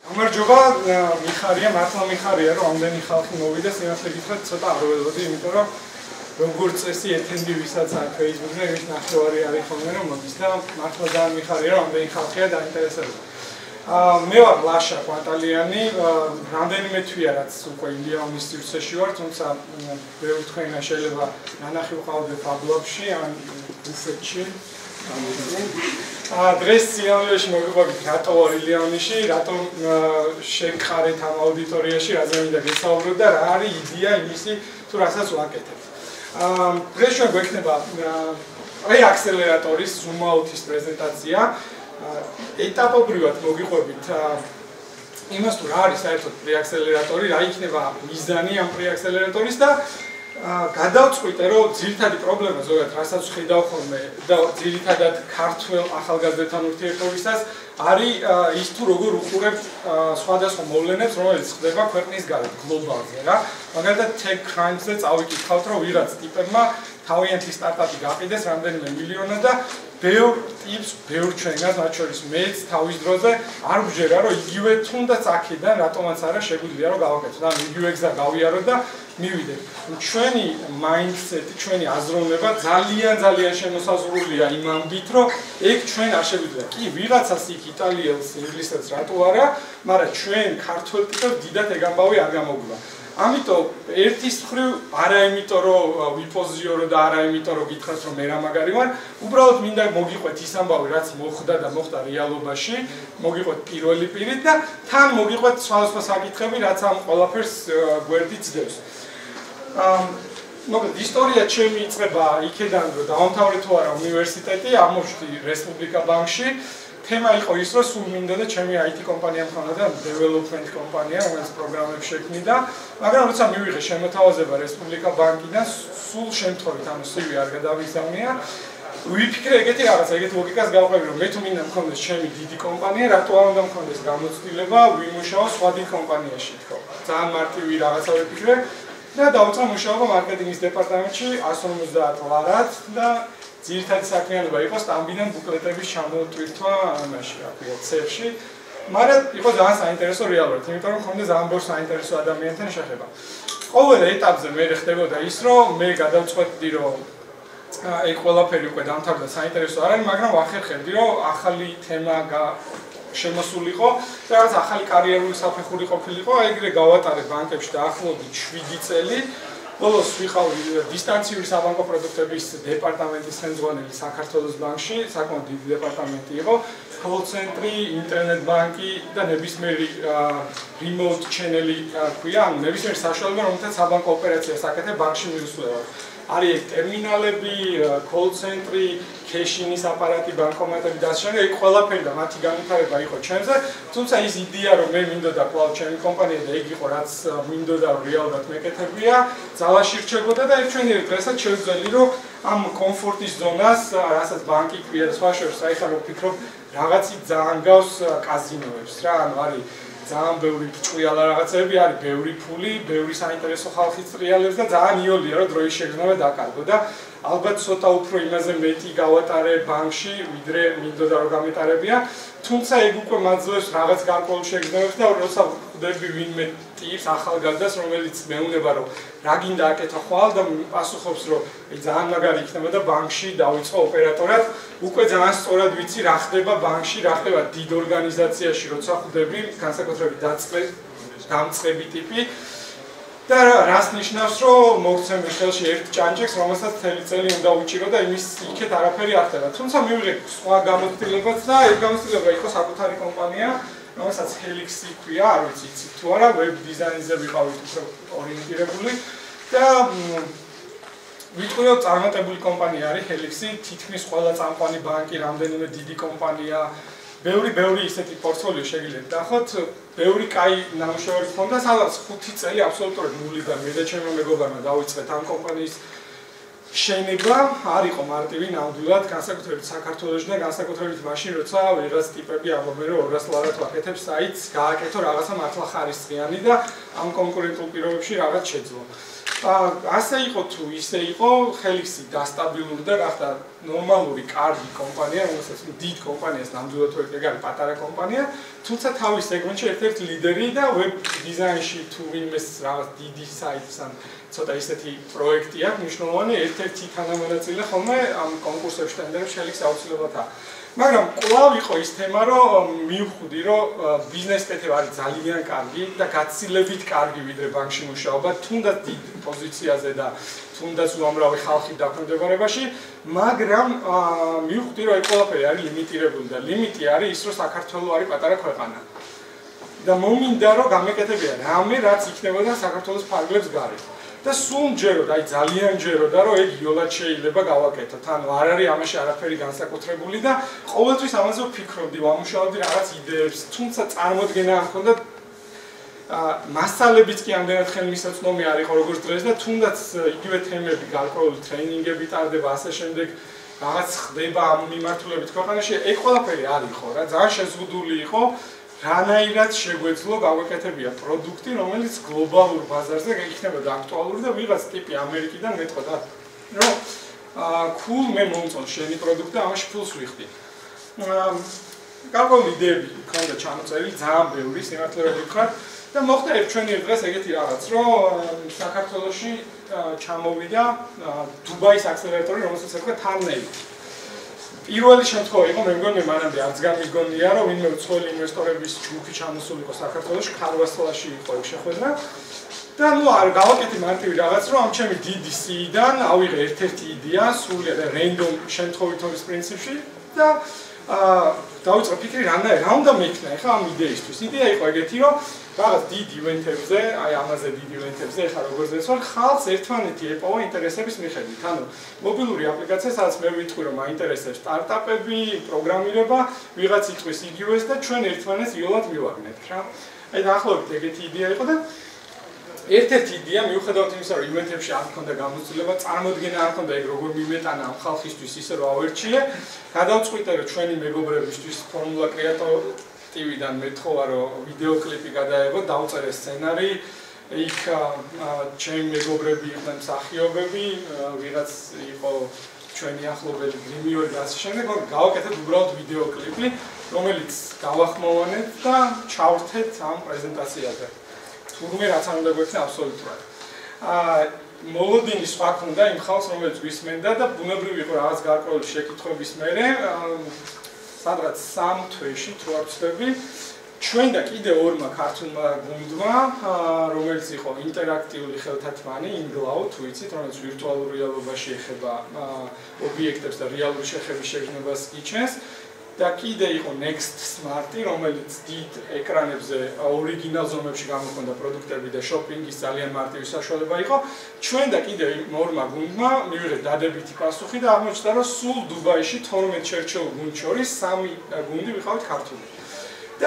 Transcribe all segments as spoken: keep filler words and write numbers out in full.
გამარჯობა, მიხარია, მართლა მიხარია, რომ ამდენი ხალხი მოვიდა, სიმართლე გითხრათ, ცოტა არ ველოდი, იმიტომ რომ როგორც წესი ეთენდი ვისაც არ Facebook-ზე ის ნახევარი არის ხოლმე რომ მოდის და მართლა ძალიან მიხარია, რომ ამდენი ხალხია დაინტერესებული. მე ვარ ლაშა კვანტალიანი, რამდენიმე თვეა რაც უკვე ილიანის სივრცეში ვარ, თუმცა ბევრი თქვენა შეიძლება ნანახი ვყავდეთ აბლაბში ან ბუფეტში. დღეს სიამოვნებაში მოგიყვებით რატო ვარ ილიანში, რატომ შეგხარეთ ამ აუდიტორიაში, რაზე მინდა გესაუბროთ და რა არის იდეა იმისი თუ რასაც ვაკეთებ. დღეს ჩვენ გვექნება აი აქსელერატორის Zoom-out-ის პრეზენტაცია. ეტაპობრივად მოგიყვებით იმას თუ რა არის საერთოდ პრეაქსელერატორი, რა იქნება მიზანი ამ პრეაქსელერატორის და გადავწყვიტე რომ ძირითადი პრობლემა ზოგადად რასაც ხედავ ხოლმე და ძირითადად ქართველ ახალგაზრდებთან ურთიერთობისას არის ის თუ როგორ უყურებთ სხვადასხვა მოვლენებს, რომელიც ხდება ქვეყნის გარეთ გლობალზე რა. მაგალითად Tech Crimes-ზე წავიკითხავთ რომ ვიღაც ტიპებმა თავიანთი სტარტაპი გაყიდეს რამდენიმე მილიონად და ბევრ ტიპს, ბევრ ჩვენგანს, მათ შორის მეც თავის დროზე არ ვჯერა რომ იგივე თუნდაც აქედან რატომაც არა შეგვიძლია რომ გავაკეთოთ. ანუ იგივე გზა გავიაროთ და მივიდეთ. ჩვენი mindset, ჩვენი აზროვნება ძალიან ძალიან შემოსაზღვრულია იმ ამბით, რომ ეგ ჩვენ არ შეგვიძლია. კი, ვიღაცას იქ იტალიელს, ინგლისელს რატო არა, მაგრამ ჩვენ ქართველ ტიპებს დიდად ეგ ამბავი არ გამოგვივა. ამიტომ ერთის მხრივ არა იმიტომ რომ ვიპოზიორო და არა იმიტომ რომ გითხრათ რომ მე რა მაგარი ვარ, უბრალოდ მინდა მოგიყვეთ ის ამბავი რაც მოხდა და მოხდა რეალობაში, მოგიყვეთ პირველი პირით და თან მოგიყვეთ სხვადასხვა საკითხები რაც ამ ყველაფერს გვერდით ძდებს. მოკლედ ისტორია ჩემი იწყება იქედან რომ დავამთავრე თუ არა უნივერსიტეტი, აღმოჩნდი რესპუბლიკა ბანკში. თემა იყო ის, რომ სულ მინდა და ჩემი აი თი კომპანია მქონოდა development კომპანია, რომელიც პროგრამებს შექმნიდა, მაგრამ როცა მივიღე შემოთავაზება რესპუბლიკა ბანკიდან, სულ შემთხვევით ანუ სივი არ გადავიზამნია. ვიფიქრე ეგეთი რაღაცა, ეგეთი ლოგიკას გავყევი, რომ მე თუ მინდა მქონდეს ჩემი დიდი კომპანია, რატო არ უნდა მქონდეს გამოცდილება ვიმუშაო სხვა დიდ კომპანიაში თქო. ძალიან მარტივი რაღაცა ვიფიქრე და დავიწყე მუშაობა მარკეტინგის დეპარტამენტში εκατს ორმოცდაათ ლარად და ძირითადი საქმიანობა იყო სტამბიდან ბუკლეტების ჩამოტვირთვა ამაში, რა ქვია, ცეხში. მაგრამ იყო ძალიან საინტერესო რეალურად, იმიტომ რომ მქონდა ძალიან ბევრი საინტერესო ადამიანთან შეხება. ყოველ ეტაპზე მე ხდებოდა ის, რომ მე გადავწყვეტდი, რომ ეგ ყველაფერი უკვე დამთავრდა, საინტერესო არ არის, მაგრამ ვახერხებდი, რომ ახალი თემა შემოსულიყო და რაღაც ახალი კარიერული საფეხური ყოფილიყო, ეგრე გავატარე ბანკებში დაახლოებით შვიდი წელი. ბოლოს ვიყავი დისტანციური საბანკო პროდუქტების დეპარტამენტის ხელმძღვანელი საქართველოს ბანკში, საკმაოდ დიდი დეპარტამენტი იყო, call ცენტრი, ინტერნეტ ბანკი და ნებისმიერი remote channel-ი ქვია, ანუ ნებისმიერი საშუალება, რომელთაც საბანკო ოპერაციას აკეთებ ბანკში მიუსვლელად. არის ეგ ტერმინალები, call ცენტრი, cash-inis აპარატი, ბანკომატები და ასე შემდეგ, ეგ ყველაფერი და მათი განვითარება იყო ჩემზე, თუმცა ის იდეა რომ მე მინდოდა კვლავ ჩემი კომპანია და ეგ იყო რაც მინდოდა რეალურად მეკეთებია, ძალაში რჩებოდა და ერთჩვენიერ დღესაც შევძელი რომ ამ კომფორტის ზონას, რასაც ბანკი ქვია და სხვა შორის, აი ხა ვფიქრობ, რაღაცი ძალიან გავს კაზინოებს რა, ანუ არის ძალიან ბევრი ჭკვიალა რაღაცები არის, ბევრი ფული, ბევრი საინტერესო ხალხი წრიალებს და ძალიან იოლია რომ დროის შეგრძნება დაკარგო და ალბათ ცოტა უფრო იმაზე მეტი გავატარე ბანკში, ვიდრე მინდოდა რომ გამეტარებია, თუმცა ეგ უკვე მაძლევს რაღაც გარკვეულ შეგრძნებებს და როცა ვხვდები ვინმე ტიპს ახალგაზრდას, რომელიც მეუნება რომ რა გინდა აკეთო ხვალ და პასუხობს რომ ძალიან მაგარი იქნება და ბანკში დავიწყო ოპერატორად, უკვე ძალიან სწორად ვიცი რა ხდება ბანკში, რა ხდება დიდ ორგანიზაციაში, როცა ხვდები განსაკუთრებით დამწყები ტიპი და რას ნიშნავს რომ მოგცემ ხელში ერთ ჭანჭებს, რომელსაც მთელი წელი უნდა უჭირო და იმის იქეთ არაფერი არ ხდება. თუმცა მივიღე სხვა გამოცდილებაც და ეს გამოცდილება იყო საკუთარი კომპანია, რომელსაც Helix-ი ქვია, არ ვიცი იცით თუ არა, web design-ზე ვიყავით უფრო ორიენტირებული და ვიტყვი რომ წარმატებული კომპანია არის Helix-ი, თითქმის ყველა წამყვანი ბანკი, რამდენიმე დიდი კომპანია, ბევრი ბევრი ისეთი პორტფოლიო შეგიძლიათ ნახოთ, ბევრი კაი ნამუშევარი ჰქონდა, სადაც ხუთი წელი აბსოლუტურად ნულიდან მე და ჩემმა მეგობარმა დავიწყეთ ამ კომპანიის შენება, არ იყო მარტივი ნამდვილად, განსაკუთრებით საქართველოში და განსაკუთრებით მაშინ, როცა ვიღაც ტიპები ამბობენ რომ ორას ლარად ვაკეთებ საიტს, გააკეთო რაღაცა მართლა ხარისხიანი და ამ კონკურენტულ პირობებში რაღაც შეძლო. ასე იყო თუ ისე იყო, Helix-ი დასტაბილურდა, გახდა ნორმალური, კარგი კომპანია, რომელსაც დიდ კომპანიას ნამდვილად ვერ ეგარი პატარა კომპანია, თუმცა თავის სეგმენტში ერთ-ერთი ლიდერი და web design-ში თუ ვინმეს რაღაც დიდი საიტს ან ცოტა ისეთი პროექტი აქვს, მნიშვნელოვანი ერთ-ერთი თანამონაწილე ხოლმე ამ კონკურსებში ტენდერებში Helix აუცილებლადაა. მაგრამ კვლავ იყო ის თემა, რომ მივხვდი, რომ ბიზნეს კეთება არის ძალიან კარგი და გაცილებით კარგი ვიდრე ბანკში მუშაობა, თუნდაც დიდ პოზიციაზე და თუნდაც უამრავი ხალხი დაქვემდებარებაში, მაგრამ მივხვდი, რომ ეს ყველაფერი არის ლიმიტირებული და ლიმიტი არის ის, რომ საქართველო არის პატარა ქვეყანა. და მომინდა, რომ გამეკეთებია რამე, რაც იქნებოდა საქართველოს ფარგლებს გარეთ. და სულ მჯეროდა, აი ძალიან მჯეროდა, რომ ეგ იოლად შეიძლება გავაკეთოთ. ანუ არ არის ამაში არაფერი განსაკუთრებული და ყოველთვის ამაზე ვფიქრობდი, ვამუშავებდი რაღაც იდეებს, თუმცა წარმოდგენა არ მქონდა. მასალებიც კი ამდენად ხელმისაწვდომი არ იყო როგორც დღეს და თუნდაც იგივე თემები, გარკვეული ტრეინინგები ტარდება, ასე შემდეგ რაღაც ხდება ამ მიმართულებით ქვეყანაში, ეგ ყველაფერი არ იყო რა, ძალიან შეზღუდული იყო. რანაირად შეგვეძლო გავაკეთებია პროდუქტი, რომელიც გლობალურ ბაზარზე იქნებოდა აქტუალური და ვიღაც ტიპი ამერიკიდან მეტყოდა, რომ cool მე მომწონს შენი პროდუქტი, ამაში ფულს ვიხდი. გარკვეული იდეები ქონდა ჩამოწერილი, ძალიან ბევრი, სიმართლე რომ ვთქვათ, და მოხდა ერთ ჩვენი დღეს ეგეთი რაღაც, რომ საქართველოში ჩამოვიდა დუბაის აქსელერატორი, რომელსაც ერქვა Turnate. პირველი შემთხვევა იყო, მე მგონი მანამდე არც გამიგონია, რომ ვინმე უცხოელი ინვესტორების ჯგუფი ჩამოსულიყო საქართველოში, ქარვასლაში იყო ეგ შეხვედრა. და ნუ არ გავაკეთე მარტივი რაღაც, რომ ამ ჩემი დიდი სიიდან ავიღე ერთ-ერთი იდეა, სრულიად random შემთხვევითობის პრინციპში და დავიწყე ფიქრი, რა უნდა მექნა ახლა ამ იდეისთვის. იდეა იყო ეგეთი, რომ რაღაც დიდ ივენთებზე, აი ამაზე დიდ ივენთებზე, ახლა როგორც ეცვალ, ხალხს ერთმანეთი ეპოვა ინტერესების მიხედვით. ანუ მობილური აპლიკაცია, სადაც მე ვიტყვი, რომ მაინტერესებს სტარტაპები, პროგრამირება, ვიღაც იტყვის იგივეს და ჩვენ ერთმანეთს იოლად მივაგნებთ რა. აი დაახლოებით ეგეთი იდეა იყო და ერთ-ერთი იდეა მიუხედავად იმისა, რომ ივენთებში არ მქონდა გამოცდილება, წარმოდგენა არ მქონდა ეგ როგორ მივეტანა ამ ხალხისთვის ისე რომ ავერჩიე, გადავწყვიტე რომ ჩვენი მეგობრებისთვის ფორმულა კრეატივიდან მეთხოვა რომ ვიდეო კლიპი გადაეღო, დავწერე სცენარი, იქ ჩემი მეგობრები იყვნენ მსახიობები, ვიღაც იყო ჩვენი ახლობელი გრიმიორი და ასე შემდეგ, გავაკეთეთ უბრალოდ ვიდეო კლიპი, რომელიც გავახმოვანეთ და ჩავრთეთ ამ პრეზენტაციაზე. თურმე რაც არ უნდა გვექნა აბსოლუტურად. აა მოლოდინი სხვა ქონდა იმ ხალხს, რომელიც გვისმენდა და ბუნებრივი იყო რაღაც გარკვეული შეკითხვების მერე, სადღაც სამ თვეში თუ არ ვცდები, ჩვენ და კიდე ორმა ქართულმა გუნდმა, რომელიც იყო ინტერაქტიული ხელთათმანი, ინგლაუ, თუ იცით, რომელიც ვირტუალურ რეალობაში ეხება ობიექტებს და რეალური შეხების შეგრძნებას იჩენს. და კიდე იყო Next Smart-ი, რომელიც დიდ ეკრანებზე ორიგინალ ზომებში გამოხონდა პროდუქტები და შოპინგის ძალიან მარტივი საშუალება იყო. ჩვენ და კიდე ორმა გუნდმა მივიღეთ დადებითი პასუხი და აღმოჩნდა, რომ სულ დუბაიში თორმეტ შერჩეულ გუნდ შორის სამი გუნდი ვიყავით ქართული. და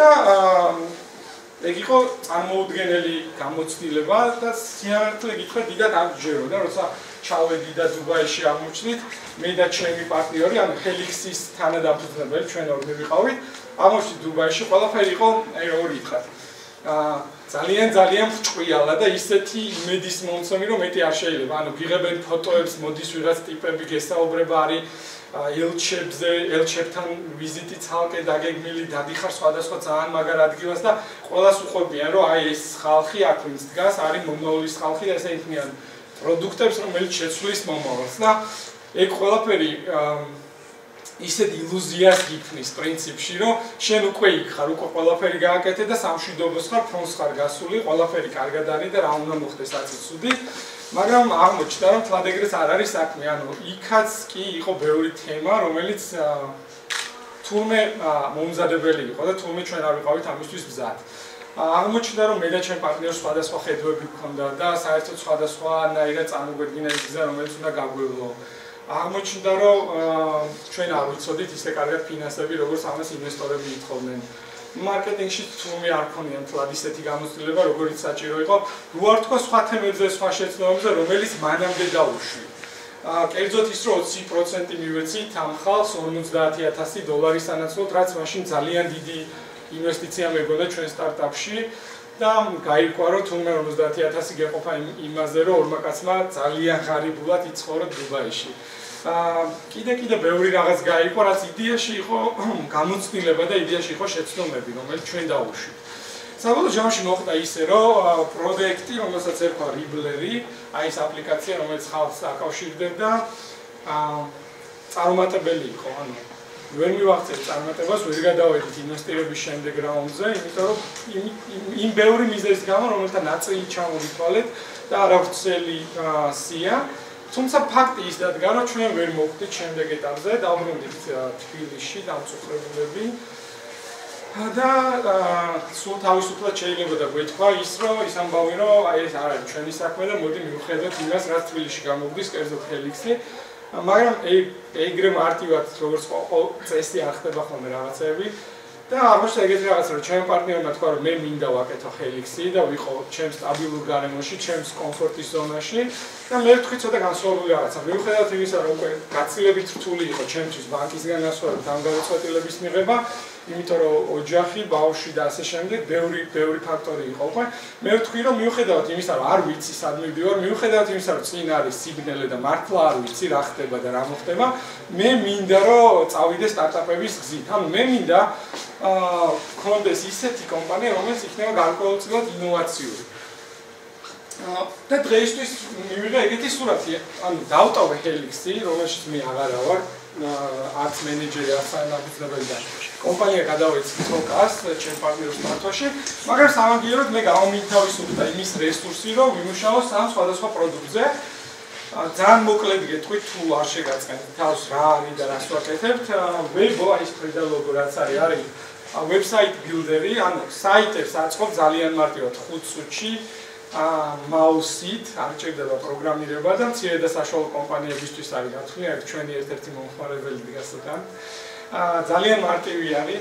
ეგ იყო წარმოუდგენელი გამოცდილება და სიამოვნებით გითხრა, დიდად არ გჯეროდა, როცა ჩავედი და დუბაიში აღმოჩნდით, მე და ჩემი პარტნიორი, ანუ Helix-ის თანადამფუძნებელი, ჩვენ ორი ვიყავით, აღმოჩნდით დუბაიში, ყველაფერი იყო, აი როგორ გითხრათ, ძალიან ძალიან ბრჭყვიალა და ისეთი იმედის მომცემი, რომ მეტი არ შეიძლება, ანუ გიღებენ ფოტოებს, მოდის ვიღაც ტიპები გესაუბრება არის ელჩებზე, ელჩებთან ვიზიტი ცალკე დაგეგმილი, დადიხარ სხვადასხვა ძალიან მაგარ ადგილას და ყველას უყვებიან, რომ აი ეს ხალხი აქ ვინც დგას, არის მომავლის ხალხი და ესე იქნიან პროდუქტებს, რომელიც შეცვლის მომავალს და ეგ ყველაფერი ისეთ ილუზიას გიქმნის პრინციპში, რომ შენ უკვე იქ ხარ, უკვე ყველაფერი გააკეთე და სამშვიდობოს ხარ, ფრონტს ხარ გასული, ყველაფერი კარგად არის და რა უნდა მოხდეს აცი ცუდი. მაგრამ აღმოჩნდა, რომ თლად ეგრეც არ არის საქმე, ანუ იქაც კი იყო ბევრი თემა, რომელიც თურმე მომზადებელი იყო და თურმე ჩვენ არ ვიყავით ამისთვის მზად. აღმოჩნდა, რომ მე და ჩემ პარტნიორს სხვადასხვა ხედვები გქონდა და საერთოდ სხვადასხვანაირად წარმოგვედგინა ის გზა, რომელიც უნდა გაგვევლო. აღმოჩნდა, რომ ჩვენ არ ვიცოდით ისე კარგად ფინანსები, როგორც ამას ინვესტორები ითხოვდნენ. მარკეტინგში თურმე არ ქონია თლად ისეთი გამოცდილება, როგორიც საჭირო იყო. რო არ თქვა სხვა თემებზე, სხვა შეცდომებზე, რომელიც მანამდე დაუშვი. კერძოდ ის, რომ ოცი პროცენტი მივეცით ამ ხალხს ორმოცდაათი ათასი დოლარი სანაცვლოდ, რაც მაშინ ძალიან დიდი ინვესტიცია მეგონა ჩვენ სტარტაპში და გაირკვა რომ თუნდაც ორმოცდაათი ათასი გეყოფა იმაზე რომ ორმა კაცმა ძალიან ღარიბულად იცხოვრა დუბაიში. აა კიდე კიდე ბევრი რაღაც გაირკვა, რაც იდეაში იყო გამოცდილება და იდეაში იყო შეცდომები, რომელიც ჩვენ დავუშვით. საბოლოო ჯამში მოხდა ისე, რომ პროექტი, რომელსაც ერქვა Ribbler-ი, აი ეს აპლიკაცია, რომელიც ხალხს აკავშირდებდა, აა წარუმატებელი იყო, ანუ ვერ მივაღწევთ წარმატებას, ვერ გადავედით ინვესტირების შემდეგ რაუნდზე, იმიტომ რომ იმ ბევრი მიზეზის გამო, რომელთა ნაწილი ჩამოვითვალეთ და არავითარი სია. თუმცა ფაქტი ის დადგა, რომ ჩვენ ვერ მოვხდით შემდეგ ეტაპზე, დავბრუნდით თბილისში, დამწუხრებულები. და სულ თავისუფლად შეიძლება და გვეთქვა ის, რომ ის ამბავი, რომ აი ეს არ არის ჩვენი საქმე და მოდი მივხედოთ იმას, რაც თბილისში გამოგვდის, კერძოდ Helix-ი. მაგრამ ეგრე მარტივად როგორც წესი არ ხდება ხოლმე რაღაცები და აღმოჩნდა ეგეთი რაღაცა რომ ჩემ პარტნიორმა თქვა რომ მე მინდა ვაკეთო Helix-ი და ვიყო ჩემს სტაბილურ გარემოში, ჩემს კომფორტის ზონაში და მე ვთქვი ცოტა განსხვავებული რაღაცა. მიუხედავად იმისა რომ უკვე გაცილებით რთული იყო ჩემთვის ბანკისგან გასვლა და ამ გადაწყვეტილების მიღება, იმიტომ რომ ოჯახი, ბავშვი და ასე შემდეგ, ბევრი ბევრი ფაქტორი იყო უკვე. მე ვთქვი რომ მიუხედავად იმისა რომ არ ვიცი სად მივდივარ, მიუხედავად იმისა რომ წინ არის სიგნალე და მართლა არ ვიცი რა ხდება და რა მოხდება, მე მინდა რომ წავიდე სტარტაპების გზით. ანუ მე მინდა აა კონდეს ისეთი კომპანია, რომელიც იქნება გარკვეულწილად ინოვაციური. და დღეისთვის მივიღე ეგეთი სურათი, ანუ დავტოვე Helix-ი, რომელშიც მე აღარა ვარ, არც მენეჯერი, არც თანამდებობელი და კომპანია გადავეცი თოკას ჩემ პარტნიორს მართვაში, მაგრამ სამაგიეროდ მე გამომითავისუფლდა იმის რესურსი, რომ ვიმუშაოს ამ სხვადასხვა პროდუქტზე. ძალიან მოკლედ გეტყვით, თუ არ შეგაწყენთ თავს რა არის და რას ვაკეთებთ, ვებო აი ეს ფრიდა ლოგო რაც არის, არის website builder-ი, ანუ საიტებს აწყობ ძალიან მარტივად ხუთ წუთში, მაუსით, არ ჭირდება პროგრამირება და მცირე და საშუალო კომპანიებისთვის არის გათვლილი, აქ ჩვენი ერთ-ერთი მომხმარებელი დგასთან. ძალიან მარტივი არის.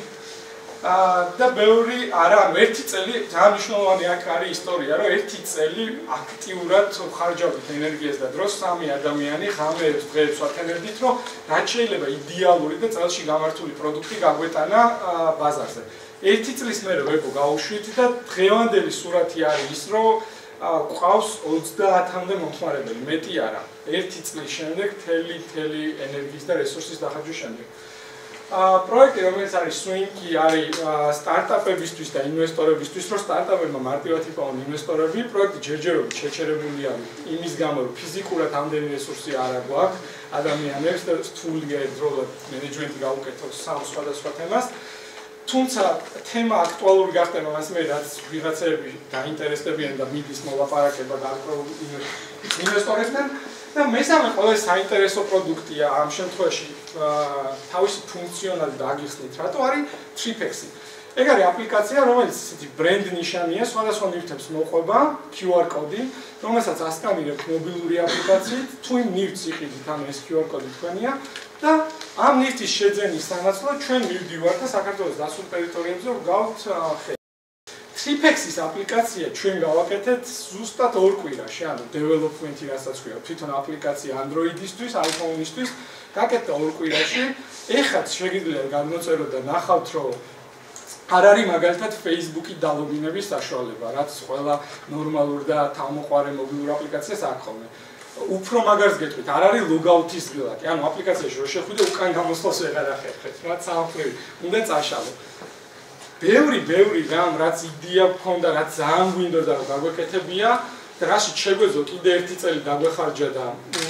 და ბევრი არა, ერთი წელი ძალიან მნიშვნელოვანი აქ არის ისტორია, რომ ერთი წელი აქტიურად ხარჯავთ ენერგიას და დროს სამი ადამიანი ღამეებს დღეებს ვათენებდით, რომ რაც შეიძლება იდეალური და წელში გამართული პროდუქტი გაგვეტანა ბაზარზე. ერთი წლის მერე ვებო გავუშვით და დღევანდელი სურათი არის ის, რომ ყავს ოცდაათამდე მომხმარებელი, მეტი არა. ერთი წლის შემდეგ მთელი მთელი ენერგიის და რესურსის დახარჯვის შემდეგ. პროექტი, რომელიც არის Swing-ი, არის სტარტაპებისთვის და ინვესტორებისთვის, რომ სტარტაპებმა მარტივად იპოვონ ინვესტორები, პროექტი ჯერჯერობით შეჩერებული არის იმის გამო, რომ ფიზიკურად ამდენი რესურსი არ აქვს ადამიანებს და რთულია ერთდროულად მენეჯმენტი გაუკეთოს სამ სხვადასხვა თემას. თუმცა თემა აქტუალური გახდება მას მე, რაც ვიღაცები დაინტერესდებიან და მიდის მოლაპარაკება გარკვეულ ინვესტორებთან. და მესამე ყველაზე საინტერესო პროდუქტია ამ შემთხვევაში თავისი ფუნქციონალი და აგიხსნით, რატო არის Tripex-ი. ეგ არის აპლიკაცია, რომელიც ისეთი ბრენდ ნიშანია, სხვადასხვა ნივთებს მოყვება, Q R კოდი, რომელსაც ასკანირებთ მობილური აპლიკაციით, თუ იმ ნივთს იყიდით, ანუ ეს Q R კოდი თქვენია და ამ ნივთის შეძენის სანაცვლოდ ჩვენ მივდივართ და საქართველოს დასულ ტერიტორიებზე ვგავთ ხე. Tripex-ის აპლიკაცია ჩვენ გავაკეთეთ ზუსტად ორ კვირაში, ანუ development-ი რასაც ქვია, თვითონ აპლიკაცია Android-ისთვის, iPhone-ისთვის, გაკეთდა ორ კვირაში. ეხაც შეგიძლიათ გამოწეროთ და ნახავთ, რომ არ არის მაგალითად Facebook-ი დალოგინების საშუალება, რაც ყველა ნორმალურ და თავმოყარე მობილურ აპლიკაციას აქვს ხოლმე. უფრო მაგარს გეტყვით, არ არის log-out-ის ღილაკი, ანუ აპლიკაციაში რო შეხვიდე უკან გამოსვლას ვეღარ ახერხეთ, რაც სამხრივი, უნდა წაშალო. ბევრი, ბევრი რამ, რაც იდეა გქონდა, რაც ძალიან გვინდოდა რომ გაგვეკეთებია და რაშიც შეგვეძლო კიდე ერთი წელი დაგვეხარჯა და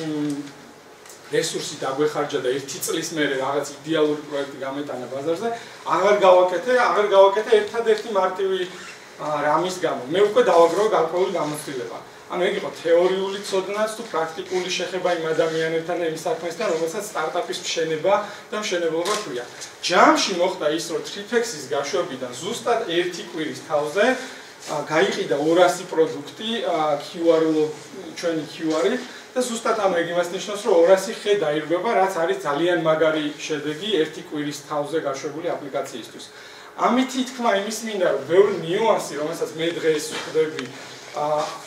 რესურსი დაგვეხარჯა და ერთი წლის მერე რაღაც იდეალური პროექტი გამეტანა ბაზარზე, აღარ გავაკეთე, აღარ გავაკეთე ერთადერთი მარტივი რამის გამო. მე უკვე დავაგროვე გარკვეული გამოცდილება. ანუ ეგ იყო თეორიული ცოდნაც თუ პრაქტიკული შეხება იმ ადამიანებთან და იმ საქმესთან, რომელსაც სტარტაპის მშენება და მშენებლობა ქვია. ჯამში მოხდა ის, რომ Tripex-ის გაშვებიდან ზუსტად ერთი კვირის თავზე გაიყიდა ორასი პროდუქტი Q R ჩვენი Q R-ით და ზუსტად ამ ეგ იმას ნიშნავს, რომ ორასი ხე დაირღვევა, რაც არის ძალიან მაგარი შედეგი ერთი კვირის თავზე გაშვებული აპლიკაციისთვის. ამითი თქმა იმის მინდა, რომ ბევრი ნიუანსი, რომელსაც მე დღეს ვხვდები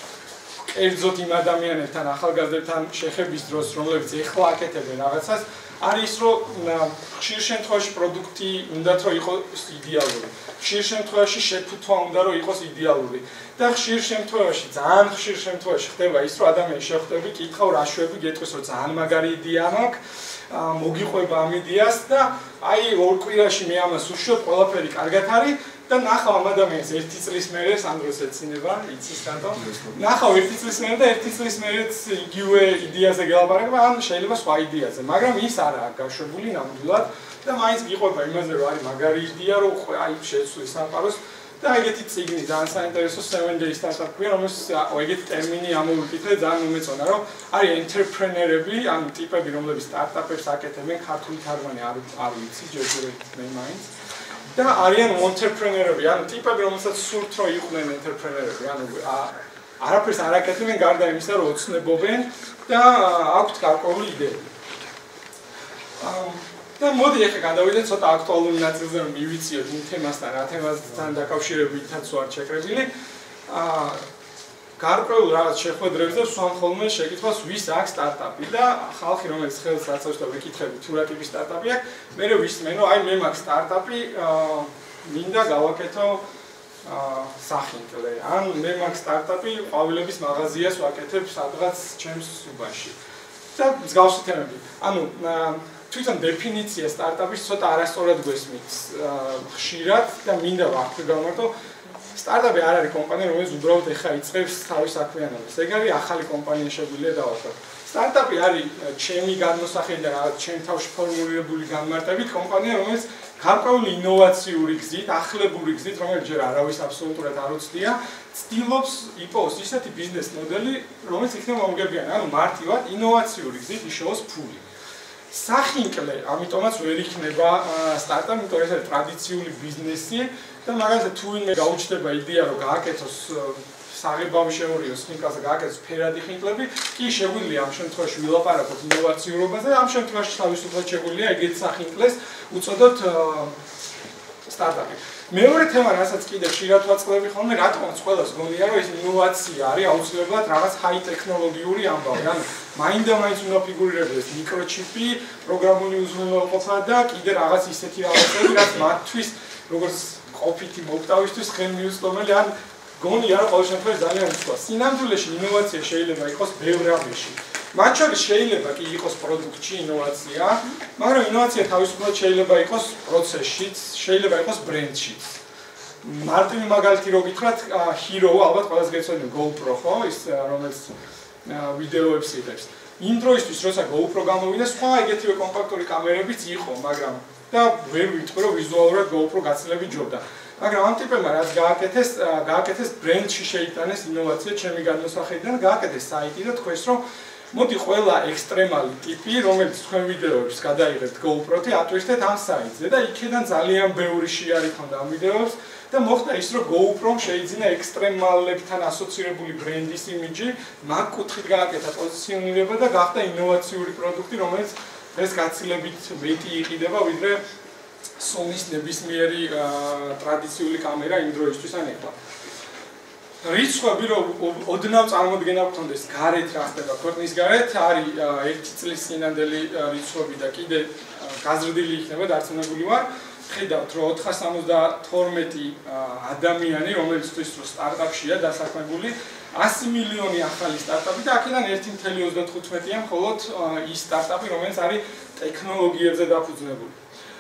კერძოდ იმ ადამიანებთან, ახალგაზრდებთან შეხების დროს, რომლებიც ეხლა აკეთებენ რაღაცას, არის რომ ხშირ შემთხვევაში პროდუქტი უნდათ რომ იყოს იდეალური. ხშირ შემთხვევაში შეფუთვა უნდა რომ იყოს იდეალური. და ხშირ შემთხვევაში, ძალიან ხშირ შემთხვევაში ხდება ის რომ ადამიანი შეხვდები, კითხავ რა შვები, გეტყვის რომ ძალიან მაგარი იდეა მაქვს, მოგიყვება ამ იდეას და აი ორ კვირაში მე ამას უშუალოდ ყველაფერი კარგად არის და ნახავ ამ ადამიანს ერთი წლის მერე სანდროს ეცინება, იცის რატომ? ნახავ ერთი წლის მერე და ერთი წლის მერეც იგივე იდეაზე გელაპარაკება, ან შეიძლება სხვა იდეაზე, მაგრამ ის არაა გაშვებული ნამდვილად და მაინც გიყვება იმაზე რომ არის მაგარი იდეა, რომ აი შეცვლის სამყაროს და ეგეთი წიგნი ძალიან საინტერესო seven day startup ქვია, რომელსაც ეგეთი ტერმინი ამოვიკითხე, ძალიან მომეწონა, რომ არის ენტერპრენერები, ან ტიპები, რომლებიც სტარტაპებს აკეთებენ, ქართული თარგმანი არ არ ვიცი, ჯერჯერობით მე მაინც. და არიან entrepreneur-ები, ანუ ტიპები, რომელსაც სურთ რომ იყვნენ entrepreneur-ები, ანუ არაფერს არ აკეთებენ გარდა იმისა, რომ ოცნებობენ და აქვთ გარკვეული იდეები. და მოდი ახლა გადავიდეთ ცოტა აქტუალური ნაწილზე, რომ მივიწიოთ იმ თემასთან, რა თემასთან დაკავშირებითაც ვარ შეკრებილი. აა გარკვეულ რაღაც შეხვედრებზე ვსვამ ხოლმე შეკითხვას, ვის აქვს სტარტაპი და ხალხი, რომელიც ხელს რაცავს და ვეკითხები თუ რა ტიპის სტარტაპი აქვს, მე ვისმენ, რომ აი მე მაქვს სტარტაპი, აა მინდა გავაკეთო აა სახინკლე. ან მე მაქვს სტარტაპი, ყვავილების მაღაზიას ვაკეთებ სადღაც ჩემს უბანში. და მსგავსი თემები. ანუ თვითონ დეფინიცია სტარტაპის ცოტა არასწორად გვესმით ხშირად და მინდა ვაფრთხილ გავმარტო. სტარტაპი არ არის კომპანია, რომელიც უბრალოდ ეხა იწყებს თავის საქმიანობას. ეგ არის ახალი კომპანია შეგვიძლია დავარქვათ. სტარტაპი არის ჩემი გადმოსახედი და რაღაც ჩემ თავში ფორმულირებული განმარტებით კომპანია, რომელიც გარკვეული ინოვაციური გზით, ახლებური გზით, რომელიც ჯერ არავის აბსოლუტურად არ უცდია, ცდილობს იპოვოს ისეთი ბიზნეს მოდელი, რომელიც იქნება მომგებიანი, ანუ მარტივად ინოვაციური გზით იშოვოს ფული. სახინკლე, ამიტომაც ვერ იქნება სტარტაპი, იმიტომ ეს არის ტრადიციული ბიზნესი და მაგალითად თუ ვინმე გაუჩნდება იდეა რომ გააკეთოს საღებავშეორიოს ხინკლაზე გააკეთოს ფერადი ხინკლები, კი შეგვიძლია ამ შემთხვევაში ვილაპარაკოთ ინოვაციურობაზე, ამ შემთხვევაში თავისუფლად შეგვიძლია ეგეთ სახინკლეს უწოდოთ სტარტაპი. მეორე თემა, რასაც კიდე ხშირად ვაწყდები ხოლმე, რატომაც ყველას გონია, რომ ეს ინოვაცია არის აუცილებლად რაღაც ჰაი ტექნოლოგიური ამბავი. ანუ მაინდა-მაინც უნდა ფიგურირებდეს მიკროჩიპი, პროგრამული უზრუნველყოფა და კიდე რაღაც ისეთი რაღაცები, რაც მათთვის როგორც ყოფითი მოკვდავისთვის ხელმიუწვდომელი, ან გონია, რომ ყოველ შემთხვევაში ძალიან უცხოა. სინამდვილეში ინოვაცია შეიძლება იყოს ბევრ რამეში. მათ შორის შეიძლება კი იყოს პროდუქტში ინოვაცია, მაგრამ ინოვაცია თავისუფლად შეიძლება იყოს პროცესშიც, შეიძლება იყოს ბრენდშიც. მარტივი მაგალითი რო გითხრათ, Hero, ალბათ ყველას გეცოდნენ GoPro, ხო, ის რომელიც ვიდეოებს იღებს. იმ დროისთვის, როცა GoPro გამოვიდა, სხვა ეგეთივე კომპაქტური კამერებიც იყო, მაგრამ და ვერ ვიტყვი, რომ ვიზუალურად GoPro გაცილებით ჯობდა. მაგრამ ამ ტიპებმა რაც გააკეთეს, გააკეთეს ბრენდში შეიტანეს ინოვაცია ჩემი გადმოსახედიდან, გააკეთეს საიტი და თქვეს, რომ მოდი ყველა ექსტრემალი ტიპი, რომელიც თქვენ ვიდეოებს გადაიღებთ GoPro-ით, ატვირთეთ ამ საიტზე და იქიდან ძალიან ბევრი შეარი ქონდა ამ ვიდეოებს და მოხდა ის, რომ GoPro-მ შეიძინა ექსტრემალებთან ასოცირებული ბრენდის იმიჯი, მაგ კუთხით გააკეთა პოზიციონირება და გახდა ინოვაციური პროდუქტი, რომელიც დღეს გაცილებით მეტი იყიდება, ვიდრე Sony-ის ნებისმიერი ტრადიციული კამერა იმ დროისთვის ან ეხლა. რიცხვები რომ ოდნავ წარმოდგენა გქონდეს გარეთ რა ხდება ქვეყნის გარეთ არის ერთი წლის წინანდელი რიცხვები და კიდე გაზრდილი იქნება დარწმუნებული ვარ ხედავთ რომ ოთხას სამოცდათორმეტი ადამიანი რომელისთვის რო სტარტაპშია დასაქმებული ასი მილიონი ახალი სტარტაპი და აქედან ერთი კoma ოცდათხუთმეტია მხოლოდ ის სტარტაპი რომელიც არის ტექნოლოგიებზე დაფუძნებული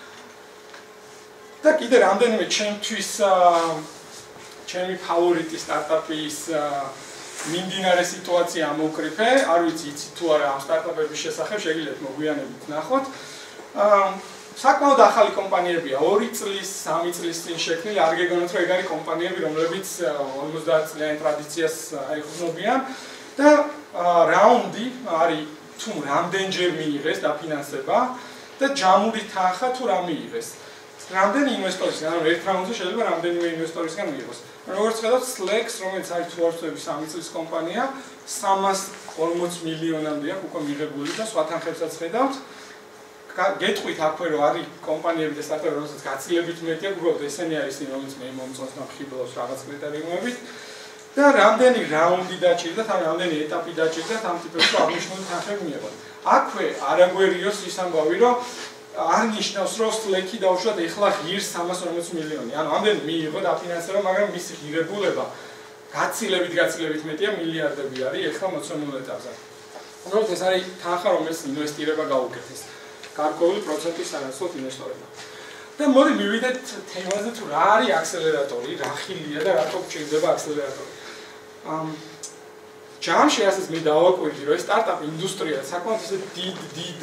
და კიდე რამდენიმე ჩემთვის ჩემი ფავორიტი სტარტაპის მიმდინარე სიტუაცია ამოვკრიფე, არ ვიცი იცით თუ არა ამ სტარტაპების შესახებ, შეგიძლიათ მოგვიანებით ნახოთ. საკმაოდ ახალი კომპანიებია, ორი წლის, სამი წლის წინ შექმნილი, არ გეგონოთ რომ ეგ არის კომპანიები, რომლებიც ორმოცდაათ წლიანი ტრადიციას აიხსნობიან და რაუნდი არის თუ რამდენჯერ მიიღეს დაფინანსება და ჯამური თანხა თუ რა მიიღეს. რამდენი ინვესტორისგან, ანუ ერთ რაუნდზე შეიძლება რამდენიმე ინვესტორისგან მიიღოს. როგორც ხედავთ, Slack, რომელიც არის თუ არ ვთქვი სამი წლის კომპანია, სამას ორმოც მილიონამდე აქვს უკვე მიღებული და სხვა თანხებსაც ხედავთ. გეტყვით აქვე რომ არის კომპანიები და სტარტაპები, რომელსაც გაცილებით მეტი აქვს, უბრალოდ ესენი არის ის, რომელიც მე მომწონს და მხიბლავს რაღაც კრიტერიუმებით. და რამდენი რაუნდი დაჭირდათ, ან რამდენი ეტაპი დაჭირდათ ამ ტიპებში აღნიშნული თანხები მიიღოთ. აქვე არ აგვერიოს ის ამბავი, რომ არ ნიშნავს, რომ Slack-ი დაუშვათ ეხლა ღირს სამას ორმოცი მილიონი. ანუ ამდენი მიიღო დაფინანსება, მაგრამ მისი ღირებულება გაცილებით გაცილებით მეტია, მილიარდები არის ეხლა მოცემულ ეტაპზე. უბრალოდ ეს არის თანხა, რომელიც ინვესტირება გაუკეთეს. გარკვეული პროცენტი სანაცვლოდ ინვესტორებმა. და მოდი მივიდეთ თემაზე, თუ რა არის აქსელერატორი, რა ხილია და რატო გჭირდება აქსელერატორი. ამ ჯამში ასეც მე დავაკვირდი, რომ ეს სტარტაპ ინდუსტრია საკმაოდ ისე დიდ დიდ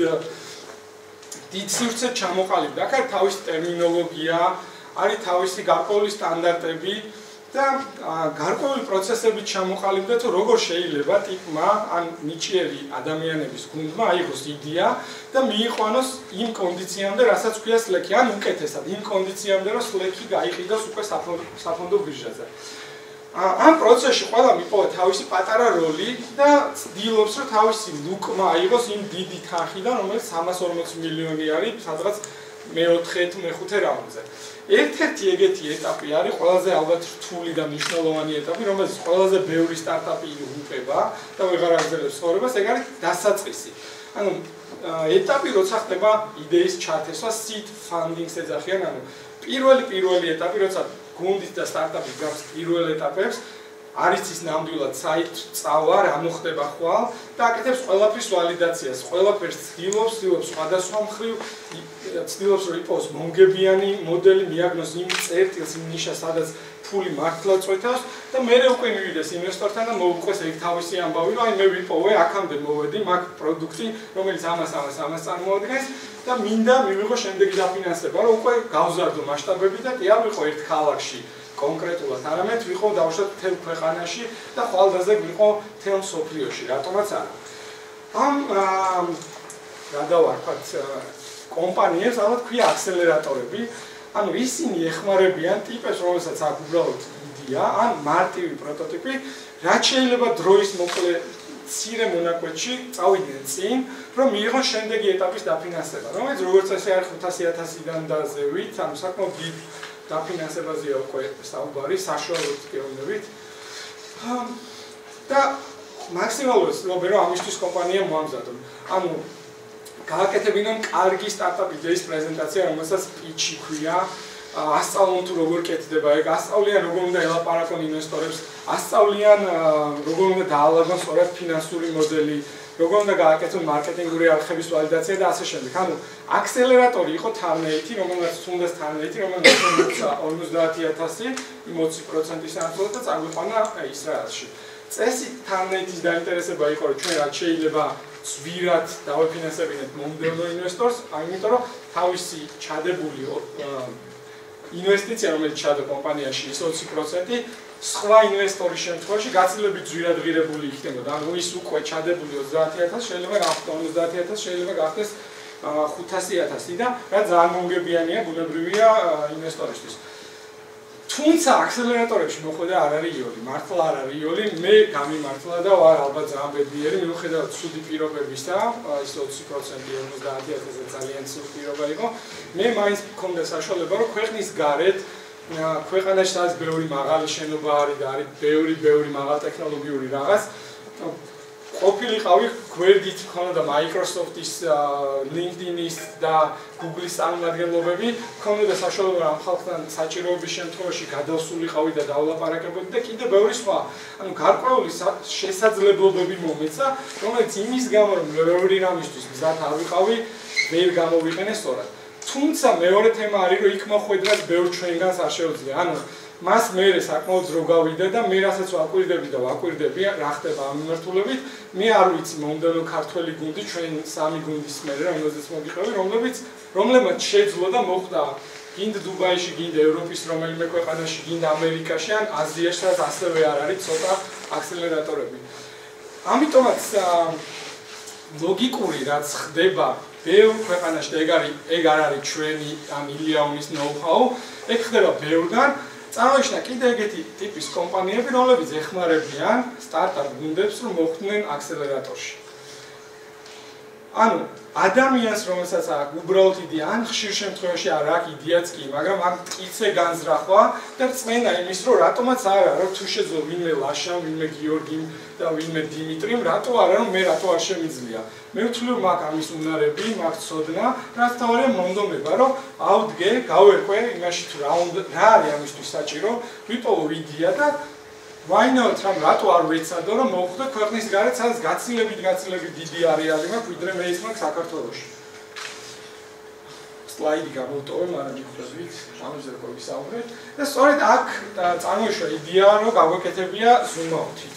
დიდ სივრცეს ჩამოყალიბდა. აქ არის თავისი ტერმინოლოგია, არის თავისი გარკვეული სტანდარტები და გარკვეული პროცესები ჩამოყალიბდა, თუ როგორ შეიძლება ტიპმა ან ნიჭიერი ადამიანების გუნდმა აიღოს იდეა და მიიყვანოს იმ კონდიციამდე, რასაც ქვია Slack-ი, ან უკეთესად იმ კონდიციამდე, რომ Slack-ი გაიყიდოს უკვე საფონდო ბირჟაზე. ამ პროცესში ყველამ იპოვა თავისი პატარა როლი და ცდილობს, რომ თავისი ლუკმა აიღოს იმ დიდი თანხიდან, რომელიც სამას ორმოცი მილიონი არის, სადღაც მეოთხე თუ მეხუთე რაუნდზე. ერთ-ერთი ეგეთი ეტაპი არის ყველაზე ალბათ რთული და მნიშვნელოვანი ეტაპი, რომელიც ყველაზე ბევრი სტარტაპი იღუპება და ვეღარ აგრძელებს ცხოვრებას, ეგ არის დასაწყისი. ანუ ეტაპი როცა ხდება იდეის ჩათესვა, seed funding-ს ეძახიან, ანუ პირველი პირველი ეტაპი, როცა გუნდით და სტარტაპი გავს პირველ ეტაპებს, არის ის ნამდვილად საით წავა, რა მოხდება ხვალ და აკეთებს ყველაფრის ვალიდაციას, ყველაფერს ცდილობს, ცდილობს სხვადასხვა მხრივ, ცდილობს რომ იყოს მომგებიანი მოდელი, მიაგნოს იმ წერტილს, იმ ნიშას, სადაც ფული მართლა წვითავს და მე უკვე მივიდეს ინვესტორთან და მოუყვეს ეგ თავისი ამბავი, რომ აი მე ვიპოვე, აქამდე მოვედი, მაგ პროდუქტი, რომელიც ამას ამას ამას წარმოადგენს და მინდა მივიღო შემდეგი დაფინანსება, რომ უკვე გავზარდო მასშტაბები და კი არ ვიყო ერთ ქალაქში კონკრეტულად, არამედ ვიყო დავუშვათ მთელ ქვეყანაში და ხვალდაზე ვიყო მთელ მსოფლიოში, რატომაც არა. ამ გადავარქვათ კომპანიებს, ალბათ ქვია აქსელერატორები, ანუ ისინი ეხმარებიან ტიპებს, რომელსაც აქვს უბრალოდ იდეა, ან მარტივი პროტოტიპი, რაც შეიძლება დროის მოკლე მცირე მონაკვეთში წავიდნენ წინ, რომ მიიღონ შემდეგი ეტაპის დაფინანსება, რომელიც როგორც წესი არის ხუთასი ათასიდან და ზევით, ანუ საკმაოდ დიდ დაფინანსებაზეა უკვე საუბარი, საშუალო პიროვნებით. და მაქსიმალურად ვცდილობენ, რომ ამისთვის კომპანია მოამზადონ. ანუ გააკეთებინონ კარგი სტარტაპ იდეის პრეზენტაცია, რომელსაც პიჩი ქვია, ასწავლონ თუ როგორ კეთდება ეგ, ასწავლიან როგორ უნდა ელაპარაკონ ინვესტორებს, ასწავლიან როგორ უნდა დაალაგონ სწორად ფინანსური მოდელი, როგორ უნდა გააკეთონ მარკეტინგური არხების ვალიდაცია და ასე შემდეგ. ანუ აქსელერატორი იყო თარნეითი, რომელსაც თუნდაც თარნეითი, რომელსაც მოუცა ორმოცდაათი ათასი, იმ ოცი პროცენტის სანაცვლოდ და წაგვიყვანა ისრაელში. წესი თარნეითის დაინტერესება იყო, რომ ჩვენ რაც შეიძლება ზვირად დავაფინანსებინეთ მომდევნო ინვესტორს, ამიტომ რომ თავისი ჩადებული ინვესტიცია, რომელიც ჩადო კომპანიაში ის ოცი პროცენტი, სხვა ინვესტორის შემთხვევაში გაცილებით ზვირად ღირებული იქნებოდა. ანუ ის უკვე ჩადებული ოცდაათი ათასი შეიძლება გახდეს ორმოცდაათი ათასი, შეიძლება გახდეს ხუთასი ათასი და რა ძალიან მომგებიანია, ბუნებრივია ინვესტორისთვის. თუმცა აქსელერატორებში მოხვედა არ არის იოლი, მართლა არ არის იოლი, მე გამიმართლა და ვარ ალბათ ძალიან ბედნიერი, მიუხედავად ცუდი პირობებისა, ის ოცი პროცენტი ორმოცდაათი ათასზე ძალიან ცუდი პირობა იყო, მე მაინც მქონდა საშუალება, რომ ქვეყნის გარეთ ქვეყანაში სადაც ბევრი მაღალი შენობა არის და არის ბევრი ბევრი მაღალტექნოლოგიური რაღაც, ყოფილიყავი გვერდით მქონდა Microsoft-ის, LinkedIn-ის და Google-ის წარმომადგენლობები, მქონდა საშუალება ამ ხალხთან საჭიროების შემთხვევაში გადავსულიყავი და დავლაპარაკებოდი და კიდევ ბევრი სხვა. ანუ გარკვეული შესაძლებლობები მომეცა, რომელიც იმის გამო, რომ ბევრი რამისთვის მზად არ ვიყავი, ვერ გამოვიყენე სწორად. თუმცა მეორე თემა არის, რომ იქ მოხვედრას ბევრ ჩვენგანს არ შეუძლია. ანუ მას მერე საკმაოდ დრო გავიდა და მე რასაც ვაკვირდები და ვაკვირდები, რა ხდება ამ მიმართულებით, მე არ ვიცი მომდევნო ქართველი გუნდი, ჩვენ სამი გუნდის მერე, რომელზეც მოგიყევი, რომლებიც რომლებმაც შეძლო და მოხდა გინდ დუბაიში, გინდ ევროპის რომელიმე ქვეყანაში, გინდ ამერიკაში ან აზიაში, სადაც ასევე არ არის ცოტა აქსელერატორები. ამიტომაც ლოგიკური რაც ხდება ბევრ ქვეყანაში და ეგ არის ეგ არ არის ჩვენი ამ ილიაუნის ნოუ-ჰაუ, ეგ ხდება ბევრგან. წარმოიჩინა კიდე ეგეთი ტიპის კომპანიები, რომლებიც ეხმარებიან სტარტაპ გუნდებს, რომ მოხვდნენ აქსელერატორში. ანუ ადამიანს რომელსაც აქვს უბრალოდ იდეა, ან ხშირ შემთხვევაში არ აქვს იდეაც კი, მაგრამ აქ მტკიცე განზრახვა და რწმენა იმის, რომ რატომაც არა, რომ თუ შეძლო ვინმე ლაშამ, ვინმე გიორგიმ და ვინმე დიმიტრიმ, რატო არა, რომ მე რატო არ შემიძლია. მე ვთვლი, რომ მაქვს ამის უნარები, მაქვს ცოდნა, რაც თავარია მონდომება, რომ ავდგე, გავერკვე იმაში თუ რა უნდა, რა არის ამისთვის საჭირო, ვიპოვო იდეა და why not რომ რატო არ ვეცადო რომ მოვხვდე ქვეყნის გარეთ სადაც გაცილებით გაცილებით დიდი არეალი მაქვს ვიდრე მე ის მაქვს საქართველოში. სლაიდი გამოვტოვე, მაგრამ მიხვდებით, ამაზე როგორ ვისაუბრეთ და სწორედ აქ წარმოიშვა იდეა რომ გავაკეთებია ზუმაუთი.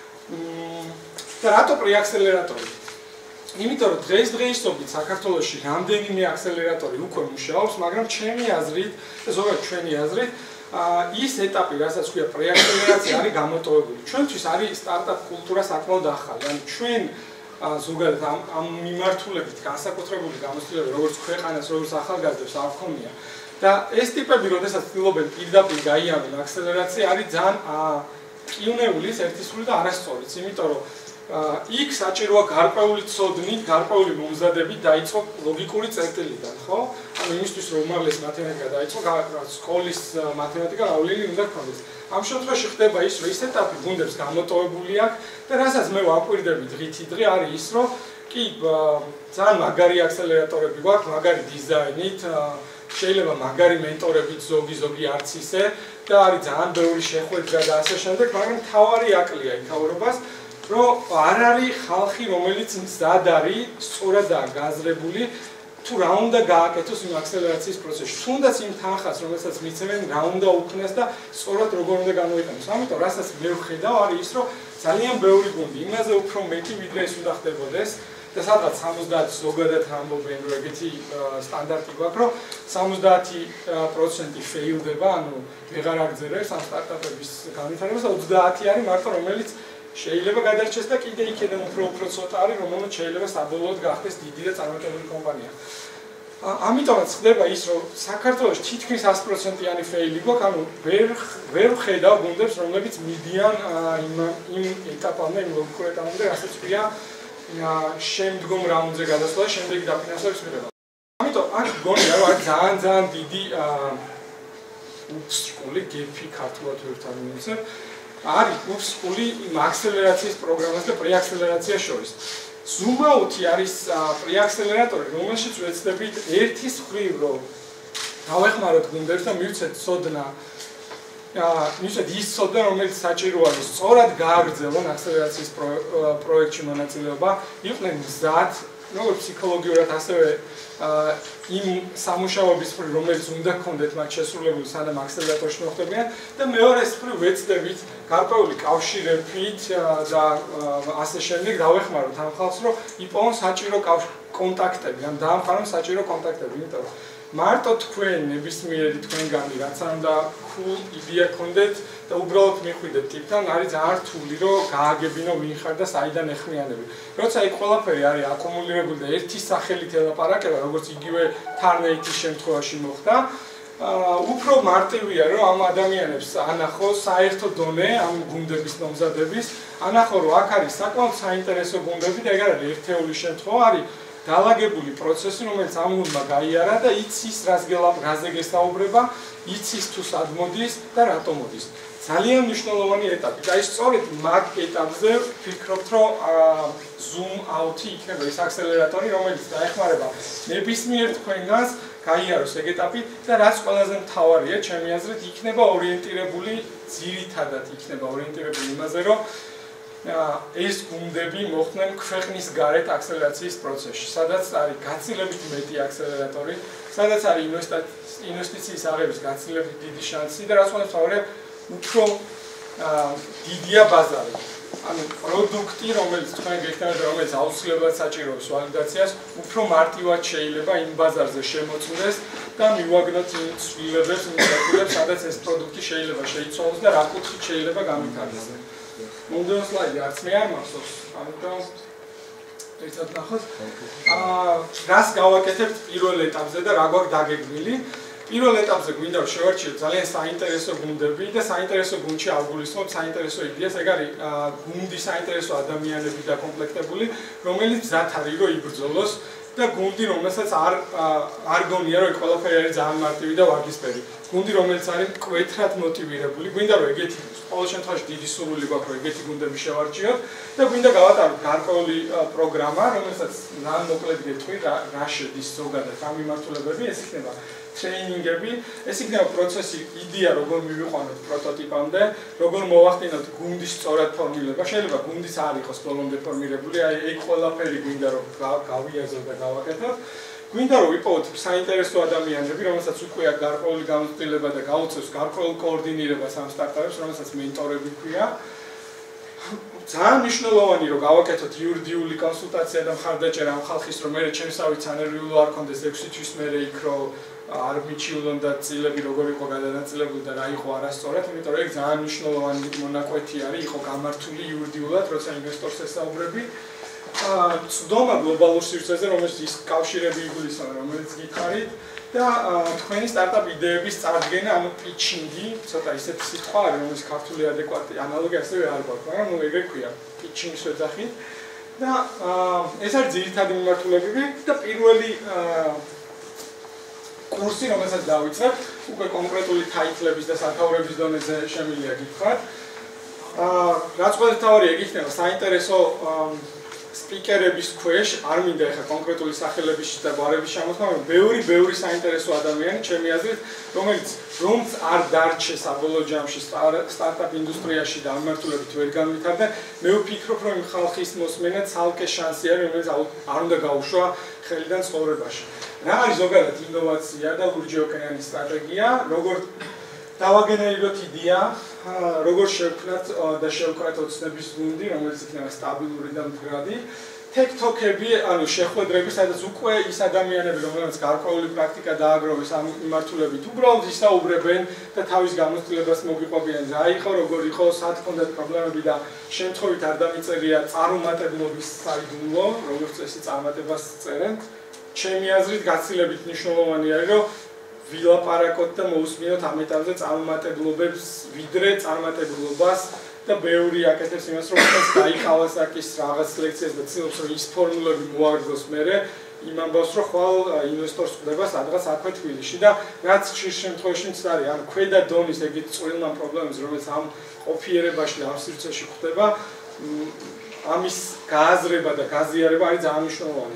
და რატო პრეაქსელერატორი? იმიტომ რომ დღესდღეობით საქართველოში რამდენიმე აქსელერატორი უკვე მუშაობს, მაგრამ ჩემი აზრით და ზოგადად ჩვენი აზრით ის ეტაპი, რასაც ქვია პრეაქსელერაცია, არის გამოტოვებული. ჩვენთვის არის სტარტაპ კულტურა საკმაოდ ახალი. ანუ ჩვენ ზოგადად ამ ამ მიმართულებით განსაკუთრებული გამოცდილება, როგორც ქვეყანას, როგორც ახალგაზრდებს არ ქონია. და ეს ტიპები, როდესაც ცდილობენ პირდაპირ გაიარონ აქსელერაცია, არის ძალიან კიუნეულის ერთისული და არასწორიც, იმიტომ რომ იქ საჭიროა გარკვეული ცოდნით, გარკვეული მომზადებით დაიწყო ლოგიკური წერტილიდან, ხო? ანუ იმისთვის რომ უმაღლესი მათემატიკა დაიწყო, სკოლის მათემატიკა გავლილი უნდა გქონდეს. ამ შემთხვევაში ხდება ის, რომ ის ეტაპი გუნდებს გამოტოვებული აქვს და რასაც მე ვაკვირდები დღითი დღე არის ის, რომ კი ძალიან მაგარი აქსელერატორები გვაქვს, მაგარი დიზაინით, შეიძლება მაგარი მენტორებით ზოგი ზოგი არც ისე და არის ძალიან ბევრი შეხვედრა და ასე შემდეგ, მაგრამ თავარი აკლია იქაურობას რომ არ არის ხალხი, რომელიც მზად არის, სწორადაა გაზრებული, თუ რა უნდა გააკეთოს იმ აქსელერაციის პროცესში. თუნდაც იმ თანხას, რომელსაც მიცემენ, რა უნდა უქნას და სწორად როგორ უნდა გამოიყენოს. ამიტომ, რასაც მე ვხედავ, არის ის, რომ ძალიან ბევრი გუნდი, იმაზე უფრო მეტი, ვიდრე ეს უნდა ხდებოდეს და სადღაც სამოცდაათი ზოგადად ამბობენ, რომ ეგეთი სტანდარტი გვაქვს, რომ სამოცდაათი პროცენტი ფეილდება, ანუ ვეღარ აგრძელებს ამ სტარტაპების განვითარებას და ოცდაათი არის მარტო, რომელიც შეიძლება გადარჩეს და კიდე იქიდან უფრო უფრო ცოტა არის, რომელსაც შეიძლება საბოლოოდ გახდეს დიდი და წარმატებული კომპანია. ამიტომაც ხდება ის, რომ საქართველოში თითქმის ას პროცენტიანი ფეილი გვაქვს, ანუ ვერ ვერ ვხედავ გუნდებს, რომლებიც მიდიან იმ იმ ეტაპამდე, იმ ლოგიკურ ეტაპამდე, რასაც ქვია შემდგომ რაუნდზე გადასვლა და შემდეგი დაფინანსების მიღება. ამიტომ აქ გონია, რომ არის ძალიან ძალიან დიდი უსწრული გეფი ქართულად ვერთან მივიცემ. არის უსწრული იმ აქსელერაციის პროგრამას და პრეაქსელერაციას შორის. ზუმაუთი არის პრეაქსელერატორი, რომელშიც ვეცდებით ერთის მხრივ, რომ დავეხმაროთ გუნდებს და მივცეთ ცოდნა, მივცეთ ის ცოდნა, რომელიც საჭირო არის სწორად გააგრძელონ აქსელერაციის პროექტში მონაწილეობა, იყვნენ მზად, როგორც ფსიქოლოგიურად, ასევე იმ სამუშაოების მხრივ, რომელიც უნდა გქონდეთ მათ შესრულებული, სანამ აქსელერატორში მოხვდებიან და მეორეს მხრივ ვეცდებით გარკვეული კავშირებით და ასე შემდეგ დავეხმაროთ ამ ხალხს, რომ იპოვონ საჭირო კონტაქტები, ან დაამყარონ საჭირო კონტაქტები, იმიტომ რომ მარტო თქვენ ნებისმიერი თქვენგანი რაც არ უნდა cool იდეა გქონდეთ და უბრალოდ მიხვიდეთ ტიპთან, არის ძალიან რთული, რომ გააგებინო ვინ ხარ და საიდან ეხმიანები. როცა იქ ყველაფერი არის აკუმულირებული და ერთი სახელით ელაპარაკება, როგორც იგივე თარნეითის შემთხვევაში მოხდა, უფრო მარტივია, რომ ამ ადამიანებს ანახო საერთო დონე ამ გუნდების მომზადების, ანახო, რომ აქ არის საკმაოდ საინტერესო გუნდები და ეგ არის ერთეული შემთხვევა, არის დალაგებული პროცესი, რომელიც ამ გუნდმა გაიარა და იცის, რას რაზე გესაუბრება, იცის თუ სად მოდის და რატო მოდის. ძალიან მნიშვნელოვანი ეტაპი. და ის სწორედ მაგ ეტაპზე ვფიქრობთ, რომ ზუმაუთი იქნება ის აქსელერატორი, რომელიც დაეხმარება ნებისმიერ თქვენგანს გაიაროს ეგ ეტაპი და რაც ყველაზე მთავარია, ჩემი აზრით, იქნება ორიენტირებული, ძირითადად იქნება ორიენტირებული იმაზე, რომ ეს გუნდები მოხდნენ ქვეყნის გარეთ აქსელერაციის პროცესში, სადაც არის გაცილებით მეტი აქსელერატორი, სადაც არის ინვესტიციის აღების გაცილებით დიდი შანსი და რაც უნდა თავარია უფრო დიდია ბაზარი. ანუ პროდუქტი, რომელიც თქვენ გექნებათ, რომელიც აუცილებლად საჭიროებს ვალიდაციას, უფრო მარტივად შეიძლება იმ ბაზარზე შემოწმდეს და მივაგნოთ იმ ცვლილებებს, იმ საკითხებს, სადაც ეს პროდუქტი შეიძლება შეიცვალოს და რა კუთხით შეიძლება განვითარდეს. მომდევნო სლაიდი არც მე არ მახსოვს, ამიტომ ერთად ნახოთ. აა რას გავაკეთებთ პირველ ეტაპზე და რა გვაქვს დაგეგმილი? პირველ ეტაპზე გვინდა რომ შევარჩიოთ ძალიან საინტერესო გუნდები და საინტერესო გუნდში ავგულისხმობ საინტერესო იდეას, ეგ არის გუნდი საინტერესო ადამიანები დაკომპლექტებული, რომელიც მზად არის რომ იბრძოლოს და გუნდი რომელსაც არ არ გონია რომ ყველაფერი არის ძალიან მარტივი და ვარდისფერი. გუნდი რომელიც არის მკვეთრად მოტივირებული, გვინდა რომ ეგეთი ყოველ შემთხვევაში დიდი სურვილი გვაქვს რომ ეგეთი გუნდები შევარჩიოთ და გვინდა გავატაროთ გარკვეული პროგრამა, რომელსაც ძალიან მოკლედ გეტყვი რა შედის ზოგადად ამ მიმართულებები, ეს იქნება ტრეინინგები, ეს იქნება პროცესი, იდეა როგორ მივიყვანოთ პროტოტიპამდე, როგორ მოვახდინოთ გუნდის სწორად ფორმირება. შეიძლება გუნდის არ იყოს ბოლომდე ფორმირებული, აი ეგ ყველაფერი გვინდა რომ გავიაზროთ და გავაკეთოთ. გვინდა რომ ვიპოვოთ საინტერესო ადამიანები, რომელსაც უკვე აქვს გარკვეული გამოცდილება და გაუწევს გარკვეულ კოორდინირებას ამ სტარტაპებს, რომელსაც მენტორები ქვია. ძალიან მნიშვნელოვანი რომ გავაკეთოთ იურიდიული კონსულტაცია და მხარდაჭერა ამ ხალხის, რომ მე ჩემსავით სანერვიულო არ კონდეს ექვსი თვის მერე იქ რომ არ მიჩივლონ და წილები როგორ იყო გადანაწილებული და რა იყო არასწორად, იმიტომ რომ ეგ ძალიან მნიშვნელოვანი მონაკვეთი არის, იყო გამართული იურიდიულად, როცა ინვესტორს ესაუბრები. წვდომა გლობალურ სივრცეზე, რომელიც ის კავშირები იგულისხმება, რომელიც გითხარით და თქვენი სტარტაპ იდეების წარდგენა, ანუ პიჩინგი, ცოტა ისეთი სიტყვა არის, რომელიც ქართული ადეკვატი ანალოგი ასევე არ გვაქვს, მაგრამ ნუ ეგრე ქვია, პიჩინგს ვეძახით. და ეს არის ძირითადი მიმართულებები და პირველი კურსი, რომელსაც დავიწყებ, უკვე კონკრეტული ტაითლების და სათაურების დონეზე შემილია გითხრათ. რაც ყველაზე მთავარია, ეგ იქნება საინტერესო სპიკერების ქვეშ, არ მინდა ეხლა კონკრეტული სახელების და გვარების ჩამოთქვა, მაგრამ ბევრი ბევრი საინტერესო ადამიანი, ჩემი აზრით, რომელიც რომც არ დარჩე საბოლოო ჯამში სტარტაპ ინდუსტრიაში და ამ მიმართულებით ვერ განვითარდა, მე ვფიქრობ, რომ იმ ხალხის მოსმენა ცალკე შანსი არის, რომელიც არ უნდა გაუშვა ხელიდან ცხოვრებაში. რა არის ზოგადად ინოვაცია და ლურჯი-ოკეანის სტრატეგია, როგორ დავაგენერიროთ იდეა, როგორ შევქმნათ და შევკრათ ოცნების გუნდი, რომელიც იქნება სტაბილური და მდგრადი. TikTok-ები, ანუ შეხვედრები, სადაც უკვე ის ადამიანები, რომელთაც გარკვეული პრაქტიკა დააგროვეს ამ მიმართულებით, უბრალოდ ისაუბრებენ და თავის გამოცდილებას მოგიყვებიან, რა იყო, როგორ იყო, სად ჰქონდათ პრობლემები და შემთხვევით არ დამიწერია წარუმატებლობის საიდუმლო, როგორც წესი წარმატებას წერენ. ჩემი აზრით გაცილებით მნიშვნელოვანი არის, რომ ვილაპარაკოთ და მოусმინოთ ამ ეტაპზე წარმატებლობებს, ვიდრე წარმატებლობას და ბევრი აკეთებს იმას, რომ დაიყავას აკის რაღაც ლექციას და ცდილობს, რომ ის ფორმულები მოაგრძოს მერე იმ ამბავს, რომ ხვალ ინვესტორს ხვდება სადღაც აქვე თბილისში და რაც ხშირ შემთხვევაში მცდარი, ანუ ქვედა დონის ეგეთ წვრილმან პრობლემებს, რომელიც ამ ყოფიერებაში და ამ სივრცეში ხდება, ამის გააზრება და გაზიარება არის ძალიან მნიშვნელოვანი.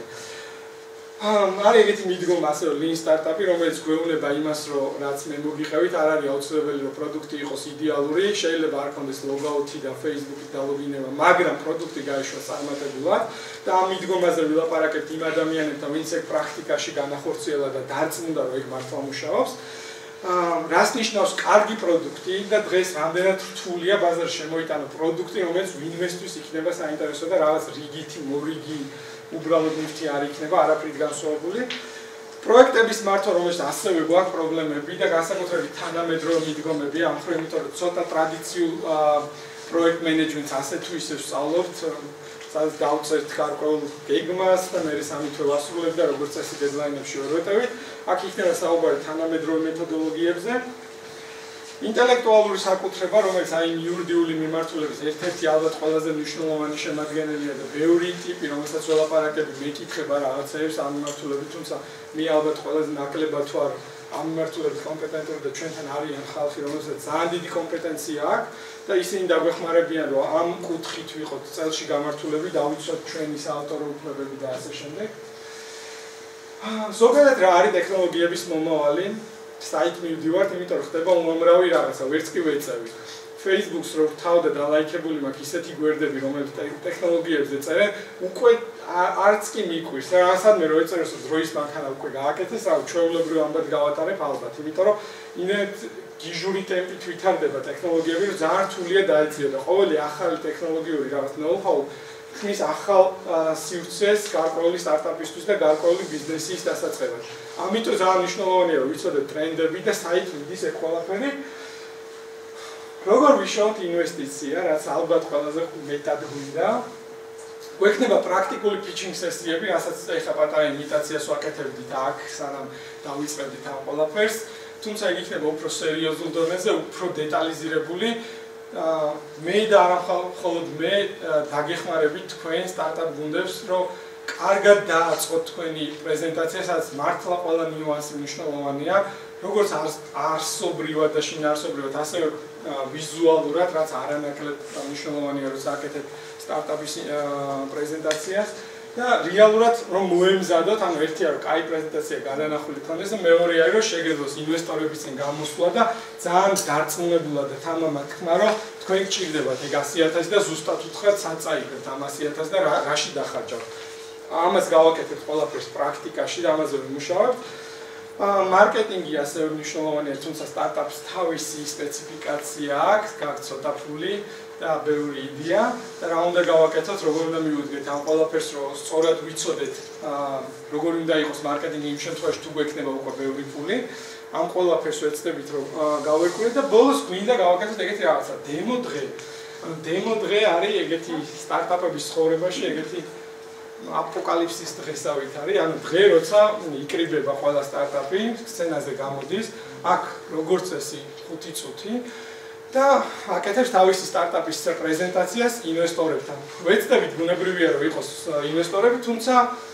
არის ეგეთი მიდგომა ასევე lean startup-ი, რომელიც გვეუბნება იმას, რომ რაც მე მოგიყევით, არ არის აუცილებელი, რომ პროდუქტი იყოს იდეალური, შეიძლება არ ქონდეს ლოგაუთი და Facebook-ით დალოგინება, მაგრამ პროდუქტი გაიშვას წარმატებულად და ამ მიდგომაზე ვილაპარაკებთ იმ ადამიანებთან, ვინც ეგ პრაქტიკაში განახორციელა და დარწმუნდა, რომ ეგ მართლა მუშაობს. რას ნიშნავს კარგი პროდუქტი და დღეს რამდენად რთულია ბაზარში შემოიტანო პროდუქტი, რომელიც ვინმესთვის იქნება საინტერესო და რაღაც რიგითი მორიგი უბრალოდ ნივთი არ იქნება, არაფრით განსხვავებული. პროექტების მართვა, რომელიც ასევე გვაქვს პრობლემები და განსაკუთრებით თანამედროვე მიდგომები, ამ მხრივ, იმიტომ რომ ცოტა ტრადიციულ პროექტ მენეჯმენტს ასე თუ ისე ვსწავლობთ, სადაც დავწერთ გარკვეულ გეგმას და მე სამი თვე ვასრულებ და როგორც წესი დედლაინებში ვერ ვეტევით. აქ იქნება საუბარი თანამედროვე მეთოდოლოგიებზე. ინტელექტუალური საკუთრება, რომელიც აი იურიდიული მიმართულების ერთ-ერთი ალბათ ყველაზე მნიშვნელოვანი შემადგენელია და ბევრი ტიპი, რომელსაც ველაპარაკები, მეკითხება რაღაცეებს ამ მიმართულებით, თუმცა მე ალბათ ყველაზე ნაკლებად ვარ ამ მიმართულებით კომპეტენტური და ჩვენთან არიან ხალხი, რომელსაც ძალიან დიდი კომპეტენცია აქვს და ისინი დაგვეხმარებიან, რომ ამ კუთხით ვიყოთ წელში გამართულები, დავიცვათ ჩვენი საავტორო უფლებები და ასე შემდეგ. ზოგადად რა არის ტექნოლოგიების მომავალი? საით მივდივართ, იმიტომ რომ ხდება უამრავი რაღაცა, ვერც კი ვეწევი. Facebook-ს რო ვთავდა და ლაიქებული მაქვს ისეთი გვერდები, რომელიც ტექნოლოგიებზე წერენ, უკვე არც კი მიკვის. რაღაცადმე რო ეწეროს, რომ დროის მანქანა უკვე გააკეთეს, რა ჩვეულებრივ ამბად გავატარებ ალბათ, იმიტომ რომ ინერტ გიჟური ტემპით ვითარდება ტექნოლოგიები, რომ ძალიან რთულია დაეწიო და ყოველი ახალი ტექნოლოგიური რაღაც know-how ხმის ახალ სივრცეს გარკვეული სტარტაპისთვის და გარკვეული ბიზნესის დასაწყებად. ამიტომ ძალიან მნიშვნელოვანია რომ ვიცოდეთ ტრენდები და საით მიდის ეს ყველაფერი. როგორ ვიშოვოთ ინვესტიცია, რაც ალბათ ყველაზე მეტად გვინდა. გვექნება პრაქტიკული pitching სესიები, რასაც ეხლა პატარა იმიტაციას ვაკეთებდით აქ, სანამ დავიწყებდით ამ ყველაფერს. თუმცა იგი იქნება უფრო სერიოზულ დონეზე, უფრო დეტალიზირებული. მე და არა მხოლოდ მე დაგეხმარებით თქვენ სტარტაპ გუნდებს, რომ კარგად დააწყოთ თქვენი პრეზენტაცია, სადაც მართლა ყველა ნიუანსი მნიშვნელოვანია, როგორც არსობრივად და შინაარსობრივად, ასევე ვიზუალურად, რაც არანაკლებ მნიშვნელოვანია, როცა აკეთებ სტარტაპის პრეზენტაციას. და რეალურად რომ მოემზადოთ, ანუ ერთია რომ კაი პრეზენტაცია განანახული ქონდეს და მეორეა რომ შეგეძლოს ინვესტორების წინ გამოსვლა და ძალიან დარწმუნებულად და თამამად თქმა რომ თქვენ გჭირდებათ ეგ ასი ათასი და ზუსტად უთხრათ საწაიგებთ ამ ასი ათასს და რაში დახარჯავთ. ამას გავაკეთებთ ყველაფერს პრაქტიკაში და ამაზე ვიმუშავებთ. მარკეტინგი ასევე მნიშვნელოვანია, თუმცა სტარტაპს თავისი სპეციფიკაცია აქვს, გაქვს ცოტა ფული და ბევრი იდეა და რა უნდა გავაკეთოთ, როგორ უნდა მივუდგეთ ამ ყველაფერს, რომ სწორად ვიცოდეთ, როგორ უნდა იყოს მარკეტინგი იმ შემთხვევაში, თუ გვექნება უკვე ბევრი ფული. ამ ყველაფერს ვეცდებით, რომ გავერკვიოთ და ბოლოს გვინდა გავაკეთოთ ეგეთი რაღაცა, დემო დღე. ანუ დემო დღე არის ეგეთი სტარტაპების ცხოვრებაში ეგეთი აპოკალიფსის დღესავით არის, ანუ დღე როცა იკრიბება ყველა სტარტაპი, სცენაზე გამოდის, აქ როგორც წესი ხუთი წუთი და აკეთებს თავისი სტარტაპის პრეზენტაციას ინვესტორებთან. ვეცდებით ბუნებრივია რომ იყოს ინვესტორები, თუმცა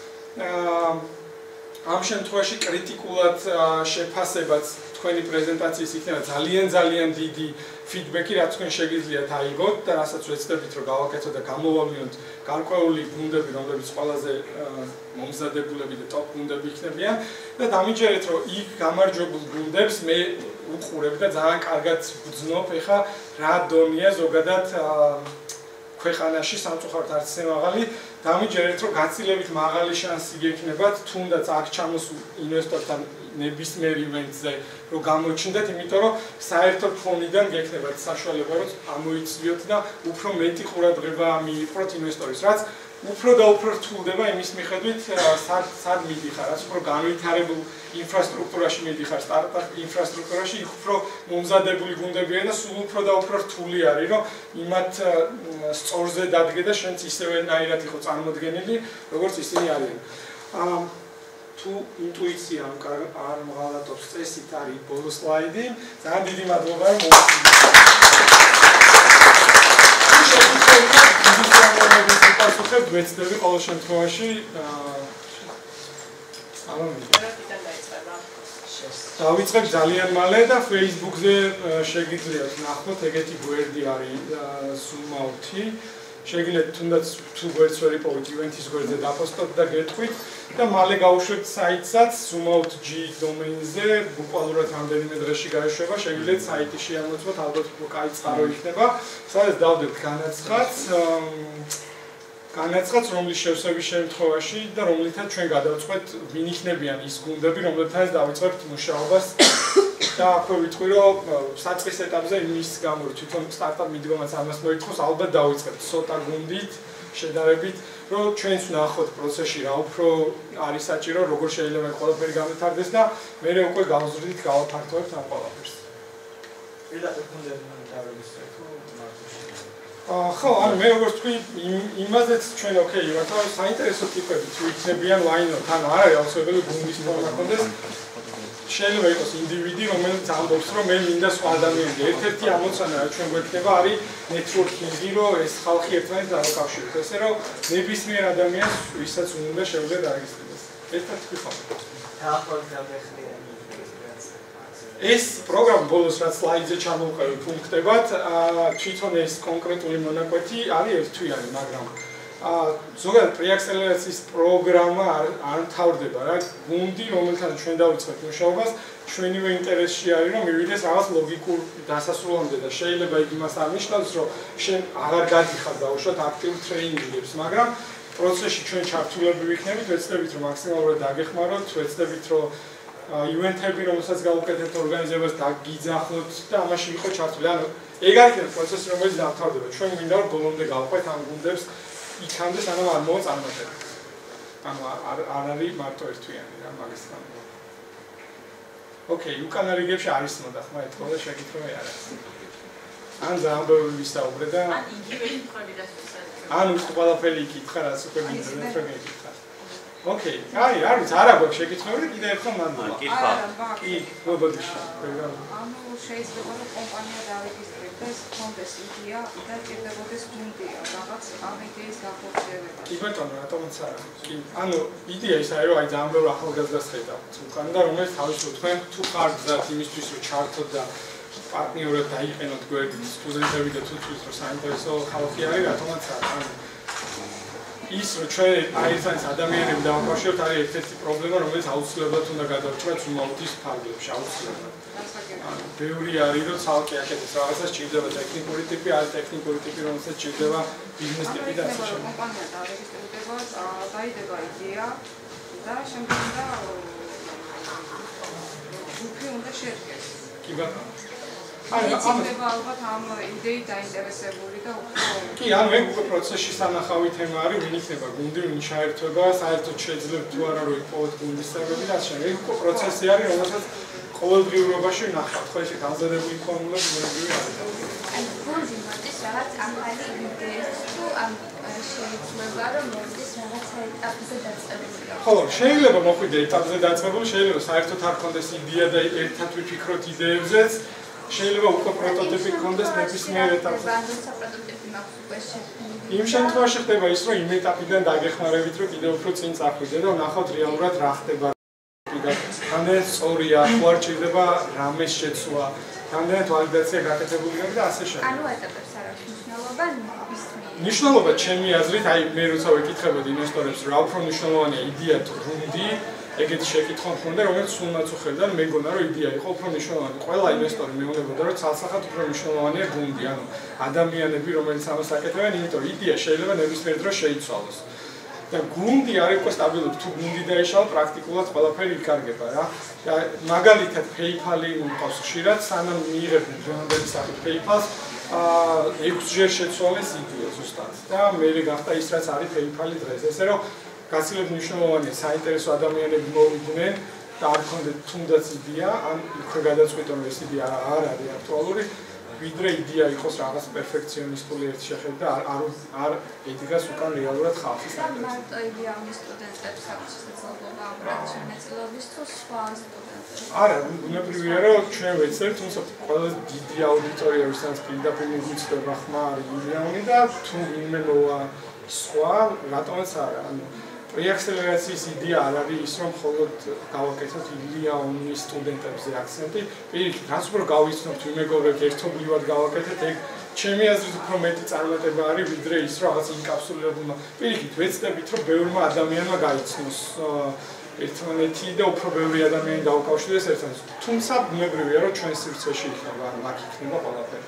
ამ შემთხვევაში კრიტიკულად შეფასებაც თქვენი პრეზენტაციის იქნება ძალიან ძალიან დიდი ფიდბექი, რაც თქვენ შეგიძლიათ აიღოთ და რასაც ვეცდებით რომ გავაკეთოთ და გამოვავლინოთ გარკვეული გუნდები, რომლებიც ყველაზე მომზადებულები და ტოპ გუნდები იქნებიან და დამიჯერეთ რომ იქ გამარჯვებულ გუნდებს მე უყურებ და ძალიან კარგად ვგრძნობ ეხა რა დონეა ზოგადად ქვეყანაში სამწუხაროდ არც ისე მაღალი დამიჯერეთ რომ გაცილებით მაღალი შანსი გექნებათ თუნდაც აქ ჩამოსულ ინვესტორთან ნებისმიერ ივენტზე რომ გამოჩნდეთ, იმიტომ რომ საერთოდ ფონიდან გექნებათ საშუალება რომ ამოიცვიოთ და უფრო მეტი ყურადღება მიიპყროთ ინვესტორის, რაც უფრო და უფრო რთულდება იმის მიხედვით, სად სად მიდიხარ, რაც უფრო განვითარებულ ინფრასტრუქტურაში მიდიხარ, სტარტაპ ინფრასტრუქტურაში, იქ უფრო მომზადებული გუნდებია და სულ უფრო და უფრო რთული არის, რომ იმათ სწორზე დადგე და შენც ისევენაირად იყო წარმოდგენილი, როგორც ისინი არიან. თუ ინტუიცია არ მღალატობს წესით არის ბოლო სლაიდი. ძალიან დიდი მადლობა რომ მოვიდა. ვეცდები ყოველ შემთხვევაში დავიწყებ ძალიან მალე და Facebook-ზე შეგიძლიათ ნახოთ ეგეთი გვერდი არის Zoom-out-ი. შეგიძლიათ თუნდაც თუ გვერდს ვერ იპოვეთ ივენთის გვერდზე დაპოსტოთ და გეტყვით და მალე გავუშვებთ საიტსაც Zoom-out.g დომეინზე, ბუკვალურად რამდენიმე დღეში გაიშვება, შეგიძლიათ საიტი შეამოწმოთ, ალბათ უფრო კაი წყარო იქნება, სადაც დავდებთ განაცხადს, განაცხადს, რომლის შევსების შემთხვევაში და რომლითაც ჩვენ გადავწყვეტ, ვინ იქნებიან ის გუნდები, რომლებთანაც დავიწყებთ მუშაობას. და აქვე ვიტყვი რომ საწყის ეტაპზე იმის გამო რომ თვითონ სტარტაპ მიდგომაც ამას მოითხოვს, ალბათ დავიწყებთ ცოტა გუნდით შედარებით, რომ ჩვენც ვნახოთ პროცესში რა უფრო არის საჭირო, როგორ შეიძლება ყველაფერი განვითარდეს და მე უკვე გავზრდით, გავაფართოვებთ ამ ყველაფერს. პირდაპირ გუნდები მომთავრების ხო, ანუ მე როგორც თქვი, იმაზეც ჩვენ ოკეი ვართ, რომ საინტერესო ტიპები თუ იქნებიან ვაინოთ, ანუ არ არის აუცილებელი გუნდის ფორმა ქონდეს. შეიძლება იყოს ინდივიდი, რომელიც ამბობს, რომ მე მინდა სხვა ადამიანები. ერთ-ერთი ამოცანა რაც ჩვენ გვექნება არის ნეტვორკინგი, რომ ეს ხალხი ერთმანეთს დააკავშიროს. ესე რომ ნებისმიერ ადამიანს, ვისაც უნდა შეუძლია დარეგისტრირდეს. ერთად თქვი ხომ? ეს პროგრამა ბოლოს რაც სლაიდზე ჩამოვყევი ფუნქტებად, თვითონ ეს კონკრეტული მონაკვეთი არის ერთთვიანი, მაგრამ ზოგადად პრეაქსელერაციის პროგრამა არ მთავრდება რა, გუნდი, რომელთან ჩვენ დავიწყებთ მუშაობას, ჩვენივე ინტერესში არის, რომ მივიდეს რაღაც ლოგიკურ დასასრულამდე და შეიძლება იქ იმას არ ნიშნავს, რომ შენ აღარ გადიხარ დაუშვათ აქტიურ ტრეინინგებს, მაგრამ პროცესში ჩვენ ჩართულები ვიქნებით, ვეცდებით რომ მაქსიმალურად დაგეხმაროთ, ვეცდებით რომ ივენთები, რომელსაც გავუკეთებთ ორგანიზებას დაგიძახოთ და ამაში ვიყოთ ჩართული. ანუ ეგ არის პროცესი, რომელიც დამთავრდება. ჩვენ მინდა რომ ბოლომდე გავყვეთ ამ გუნდებს იქამდე სანამ არ მოვა წარმატება. ანუ არ არის მარტო ერთვიანი რა მაგის გამო. ოკეი, უკანა რიგებში არის მოდახმა ეთქვა და შეკითხვები არ არის. ან ძალიან ბევრი ვისაუბრე და ან იგივე ითხოვდი და შესაძლოა. ან უყურებელი იკითხა, რაც უკვე მინდა რომ ეკითხა. ოკეი, აი, არის, არა გვაქვს შეკითხვები, კიდე ერთხელ მადლობა. კი, მოგოდიშ. ანუ შეიძლება რომ კომპანია დაარეგისტრირდეს, კონდეს იდეა და ჭირდებოდეს გუნდია, რაღაც ამ იდეის გახორციელება. კი ბატონო, რატომაც არა. კი, ანუ იდეა ის არის, რომ აი ძალიან ბევრი ახალგაზრდას ხედავთ. უკან და რომელიც თავისუფლად თქვენ თუ ხართ გზად იმისთვის, რომ ჩართოთ და პარტნიორად დაიყენოთ გვერდით სტუდენტები და თუ თვითონ რომ საინტერესო ხალხი არის, რატომაც არა. ის რომ ჩვენ აი ეს ადამიანები დავაკავშიროთ არის ერთ-ერთი პრობლემა, რომელიც აუცილებლად უნდა გადავჭრათ უმალტის ფარგლებში, აუცილებლად. ანუ ბევრი არის რომ ცალკე აქეთის რაღაცას ჭირდება ტექნიკური ტიპი, არის ტექნიკური ტიპი, რომელსაც ჭირდება ბიზნეს ტიპი და ასე შემდეგ. კომპანია დაარეგისტრირდება, დაიდება იდეა და შემდეგ უნდა ჯგუფი უნდა შედგეს. კი ბატონო. აი, შეიძლება ალბათ ამ იდეით დაინტერესებული და უფრო კი, ანუ ეგ უკვე პროცესში სანახავი თემა არის, ვინ იქნება გუნდი, ვინ ჩაერთვება, საერთოდ შეიძლება თუ არა რომ იპოვოთ გუნდის წევრები და ასე შემდეგ. ეგ უკვე პროცესი არის, რომელსაც ყოველდღიურობაში ნახავთ, ხო ესე განზადებული ფორმულები მოდები არის. აი, გუნდი მოდის რაღაც ახალი იდეის თუ ამ შეიძლება რომ მოდის რაღაცა ეტაპზე დაწყებული. ხო, შეიძლება მოხვიდე ეტაპზე დაწყებული, შეიძლება საერთოდ არ ქონდეს იდეა და ერთად ვიფიქროთ იდეებზეც. შეიძლება უკვე პროტოტიპი გქონდეს ნებისმიერ ეთაპზე. როცა პროტოტიპი მაქვს უკვე შექმნილი. იმ შემთხვევაში ხდება ის, რომ იმ ეტაპიდან დაგეხმარებით, რომ კიდევ უფრო წინ წახვიდე და ვნახოთ რეალურად რა ხდება. რამდენად სწორია, თუ არ ჭირდება რამეს შეცვლა, რამდენად ვალიდაცია გაკეთებული აქვს და ასე შემდეგ. ანუ ეტაპებს არ აქვს მნიშვნელობა ნებისმიერ. მნიშვნელობა ჩემი აზრით, აი მე როცა ვეკითხებოდი ინვესტორებს, რა უფრო მნიშვნელოვანია იდეა თუ გუნდი, ეგეთი შეკითხვა მქონდა, რომელიც სულ მაწუხებდა, მეგონა რომ იდეა იყო უფრო მნიშვნელოვანი. ყველა ინვესტორი მეუბნებოდა, რომ ცალსახად უფრო მნიშვნელოვანია გუნდი, ანუ ადამიანები, რომელიც ამას აკეთებენ, იმიტომ იდეა შეიძლება ნებისმიერ დროს შეიცვალოს. და გუნდი არის უკვე სტაბილური, თუ გუნდი დაიშალა, პრაქტიკულად ყველაფერი იკარგება რა. და მაგალითად PayPal-ი მყავს ხშირად, სანამ მიიღებდნენ დღევანდელი სახით PayPal-ს, აა ექვსჯერ შეცვალეს იდეა ზუსტად. და მე გახდა ის, რაც არის PayPal-ი დღეს. ესე რომ გაცილებით მნიშვნელოვანია საინტერესო ადამიანები მოვიდნენ და არ ქონდეთ თუნდაც იდეა, ან იქვე გადაწყვიტონ, რომ ეს იდეა არ არის აქტუალური, ვიდრე იდეა იყოს რაღაც პერფექციონისტული ერთ შეხედვით და არ არ არ ედგას უკან რეალურად ხალხის საინტერესო. მარტო იდეა ამის სტუდენტებს აქვს შესაძლებლობა აბრალ შემეწილობის თუ სხვა სტუდენტებს. არა, ბუნებრივია, რომ ჩვენ ვეცდებით, თუმცა ყველა დიდი აუდიტორია, ვისაც პირდაპირ მიგვიწევდა ხმა არის მილიონი და თუ ვინმე მოვა სხვა, რატომაც არა, ანუ პრეაქსელერაციის იდეა არ არის ის, რომ მხოლოდ გავაკეთოთ მილიონი სტუდენტებზე აქცენტი. პირიქით, რაც უფრო გავიცნობთ, ვიმეგობრებთ, ერთობლივად გავაკეთეთ, ეგ ჩემი აზრით უფრო მეტი წარმატება არის, ვიდრე ის, რომ რაღაც ინკაპსულირებულმა. პირიქით, ვეცდებით, რომ ბევრმა ადამიანმა გაიცნოს ერთმანეთი და უფრო ბევრი ადამიანი დაუკავშირდეს ერთმანეთს. თუმცა ბუნებრივია, რომ ჩვენ სივრცეში იქნება, ანუ აქ იქნება ყველაფერი.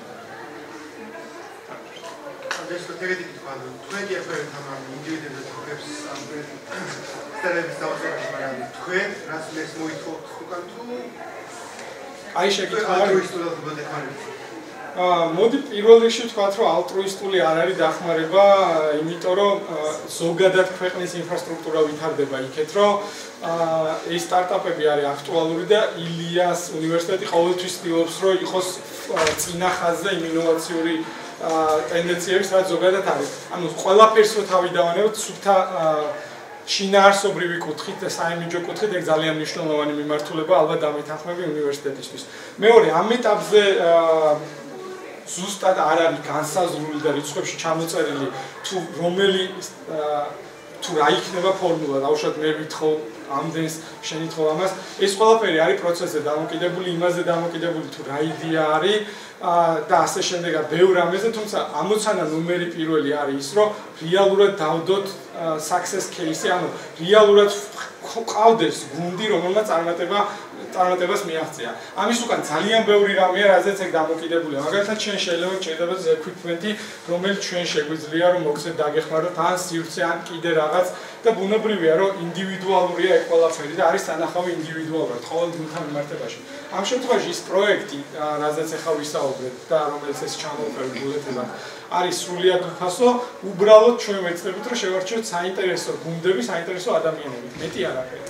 Adesso te vedi che quando tu hai di fare una individuo da groups stare stare magari tu ras mes muito ხუκანტუ აი შეკითხვა არის ისტორიულად ბოდე ხარ აა მოდი პირველ რიგში ვთქვათ, რომ ალტრუისტული არ არის დახმარება, იმიტომ რომ ზოგადად ქვეყნის ინფრასტრუქტურა ვითარდება იქეთ, რომ აა ეს სტარტაპები არის აქტუალური და ილიას უნივერსიტეტი ყოველთვის ცდილობს, რომ იყოს წინა ხაზზე იმ ინოვაციური ტენდენციების, რაც ზოგადად არის. ანუ ყველაფერს რო თავი დავანებოთ, სუფთა შინაარსობრივი კუთხით და საიმიჯო კუთხით ეგ ძალიან მნიშვნელოვანი მიმართულება ალბათ დამეთანხმები უნივერსიტეტისთვის. მეორე, ამ ეტაპზე ზუსტად არ არის განსაზღვრული და რიცხვებში ჩამოწერილი თუ რომელი თუ რა იქნება ფორმულა, დაუშვათ მე ვითხოვ ამდენს შენითხოვ ამას. ეს ყველაფერი არის პროცესზე დამოკიდებული, იმაზე დამოკიდებული თუ რა იდეა არის და ასე შემდეგ ბევრ ამაზე, თუმცა ამოცანა ნომერი პირველი არის ის, რომ რეალურად დავდოთ success case-ი, ანუ რეალურად ყავდეს გუნდი, რომელმაც წარმატება წარმატებას მიაღწია. ამის უკან ძალიან ბევრი რამეა, რაზეც ეგ დამოკიდებულია. მაგალითად, ჩვენ შეიძლება გჭირდება equipment-ი, რომელიც ჩვენ შეგვიძლია რომ მოგცეთ დაგეხმაროთ ან სივრცე, ან კიდე რაღაც და ბუნებრივია, რომ ინდივიდუალურია ეგ ყველაფერი და არის სანახავი ინდივიდუალურად ყოველ გუნდთან მიმართებაში. ამ შემთხვევაში ის პროექტი, რაზეც ახლა ვისაუბრეთ და რომელიც ეს ჩამოვყევი გულეთებად, არის სრულიად უფასო, უბრალოდ ჩვენ ვეცდებით, რომ შევარჩიოთ საინტერესო გუნდები, საინტერესო ადამიანები. მეტი არაფერი.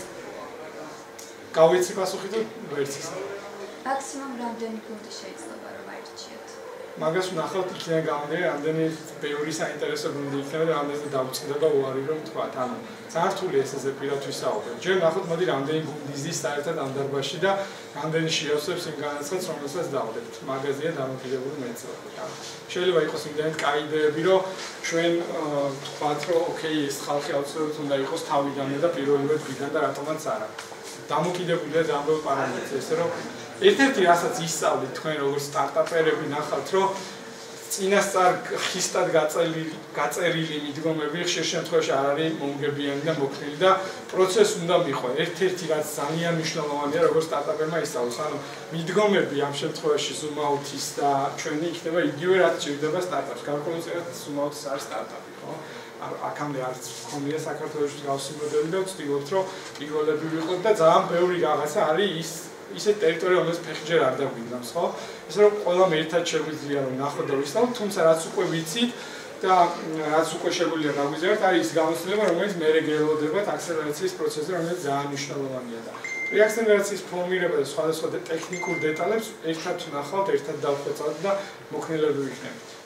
გავიცი პასუხი თუ ვერც ის. მაქსიმუმ რამდენი გუნდი შეიძლება რომ აირჩიოთ? მაგას ვნახავთ იქიდან გამომდინარე, რამდენი ბევრი საინტერესო გუნდი იქნება და რამდენი დაუწყდება უარი რომ თქვა. ანუ ძართული ესეზე პირად ვისაუბრებ. ჯერ ნახოთ, მოდი რამდენი გუნდი ზის საერთოდ ამ დარბაზში და რამდენი შეავსებს იმ განაცხადს, რომელსაც დავდებთ. მაგაზია დამოკიდებული მეცნიერება. შეიძლება იყოს იმდენად კაი იდეები, რომ ჩვენ თქვათ, რომ ოკეი, ეს ხალხი აუცილებლად უნდა იყოს თავიდანვე და პირველივე დღიდან და რატომაც არა. დამოკიდებულია ძალიან ბევრ პარამეტრზე, ესე რომ ერთ-ერთი რასაც ისწავლით თქვენ როგორც სტარტაპერები ნახავთ, რომ წინასწარ ხისტად გაწერილი გაწერილი მიდგომები ხშირ შემთხვევაში არ არის მომგებიანი და მოქნილი და პროცესს უნდა მიყვე. ერთ-ერთი რაც ძალიან მნიშვნელოვანია, როგორც სტარტაპერმა ისწავლოს, ანუ მიდგომები ამ შემთხვევაში Zoom-out-ის და ჩვენი იქნება იგივე რაც ჭირდება სტარტაპს. გარკვეულწილად Zoom-out-ის არის სტარტაპი, ხო? აქამდე არც ხომია საქართველოში გავსი მოდელი და ვცდილობთ, რომ პირველები ვიყოთ და ძალიან ბევრი რაღაცა არის ის ისეთ ტერიტორია, რომელსაც ფეხჯერ არ დაგვიგდავს, ხო? ესე რომ ყველამ ერთად შეგვიძლია რომ ნახოთ და ვისწავლოთ, თუმცა რაც უკვე ვიცით და რაც უკვე შეგვიძლია გაგვიზიაროთ, არის ის გამოცდილება, რომელიც მერე გელოდებათ აქსელერაციის პროცესზე, რომელიც ძალიან მნიშვნელოვანია და რეაქსელერაციის ფორმირება და სხვადასხვა ტექნიკურ დეტალებს ერთად ვნახავთ, ერთად დავხვეწავთ და მოქნილები ვიქნებით.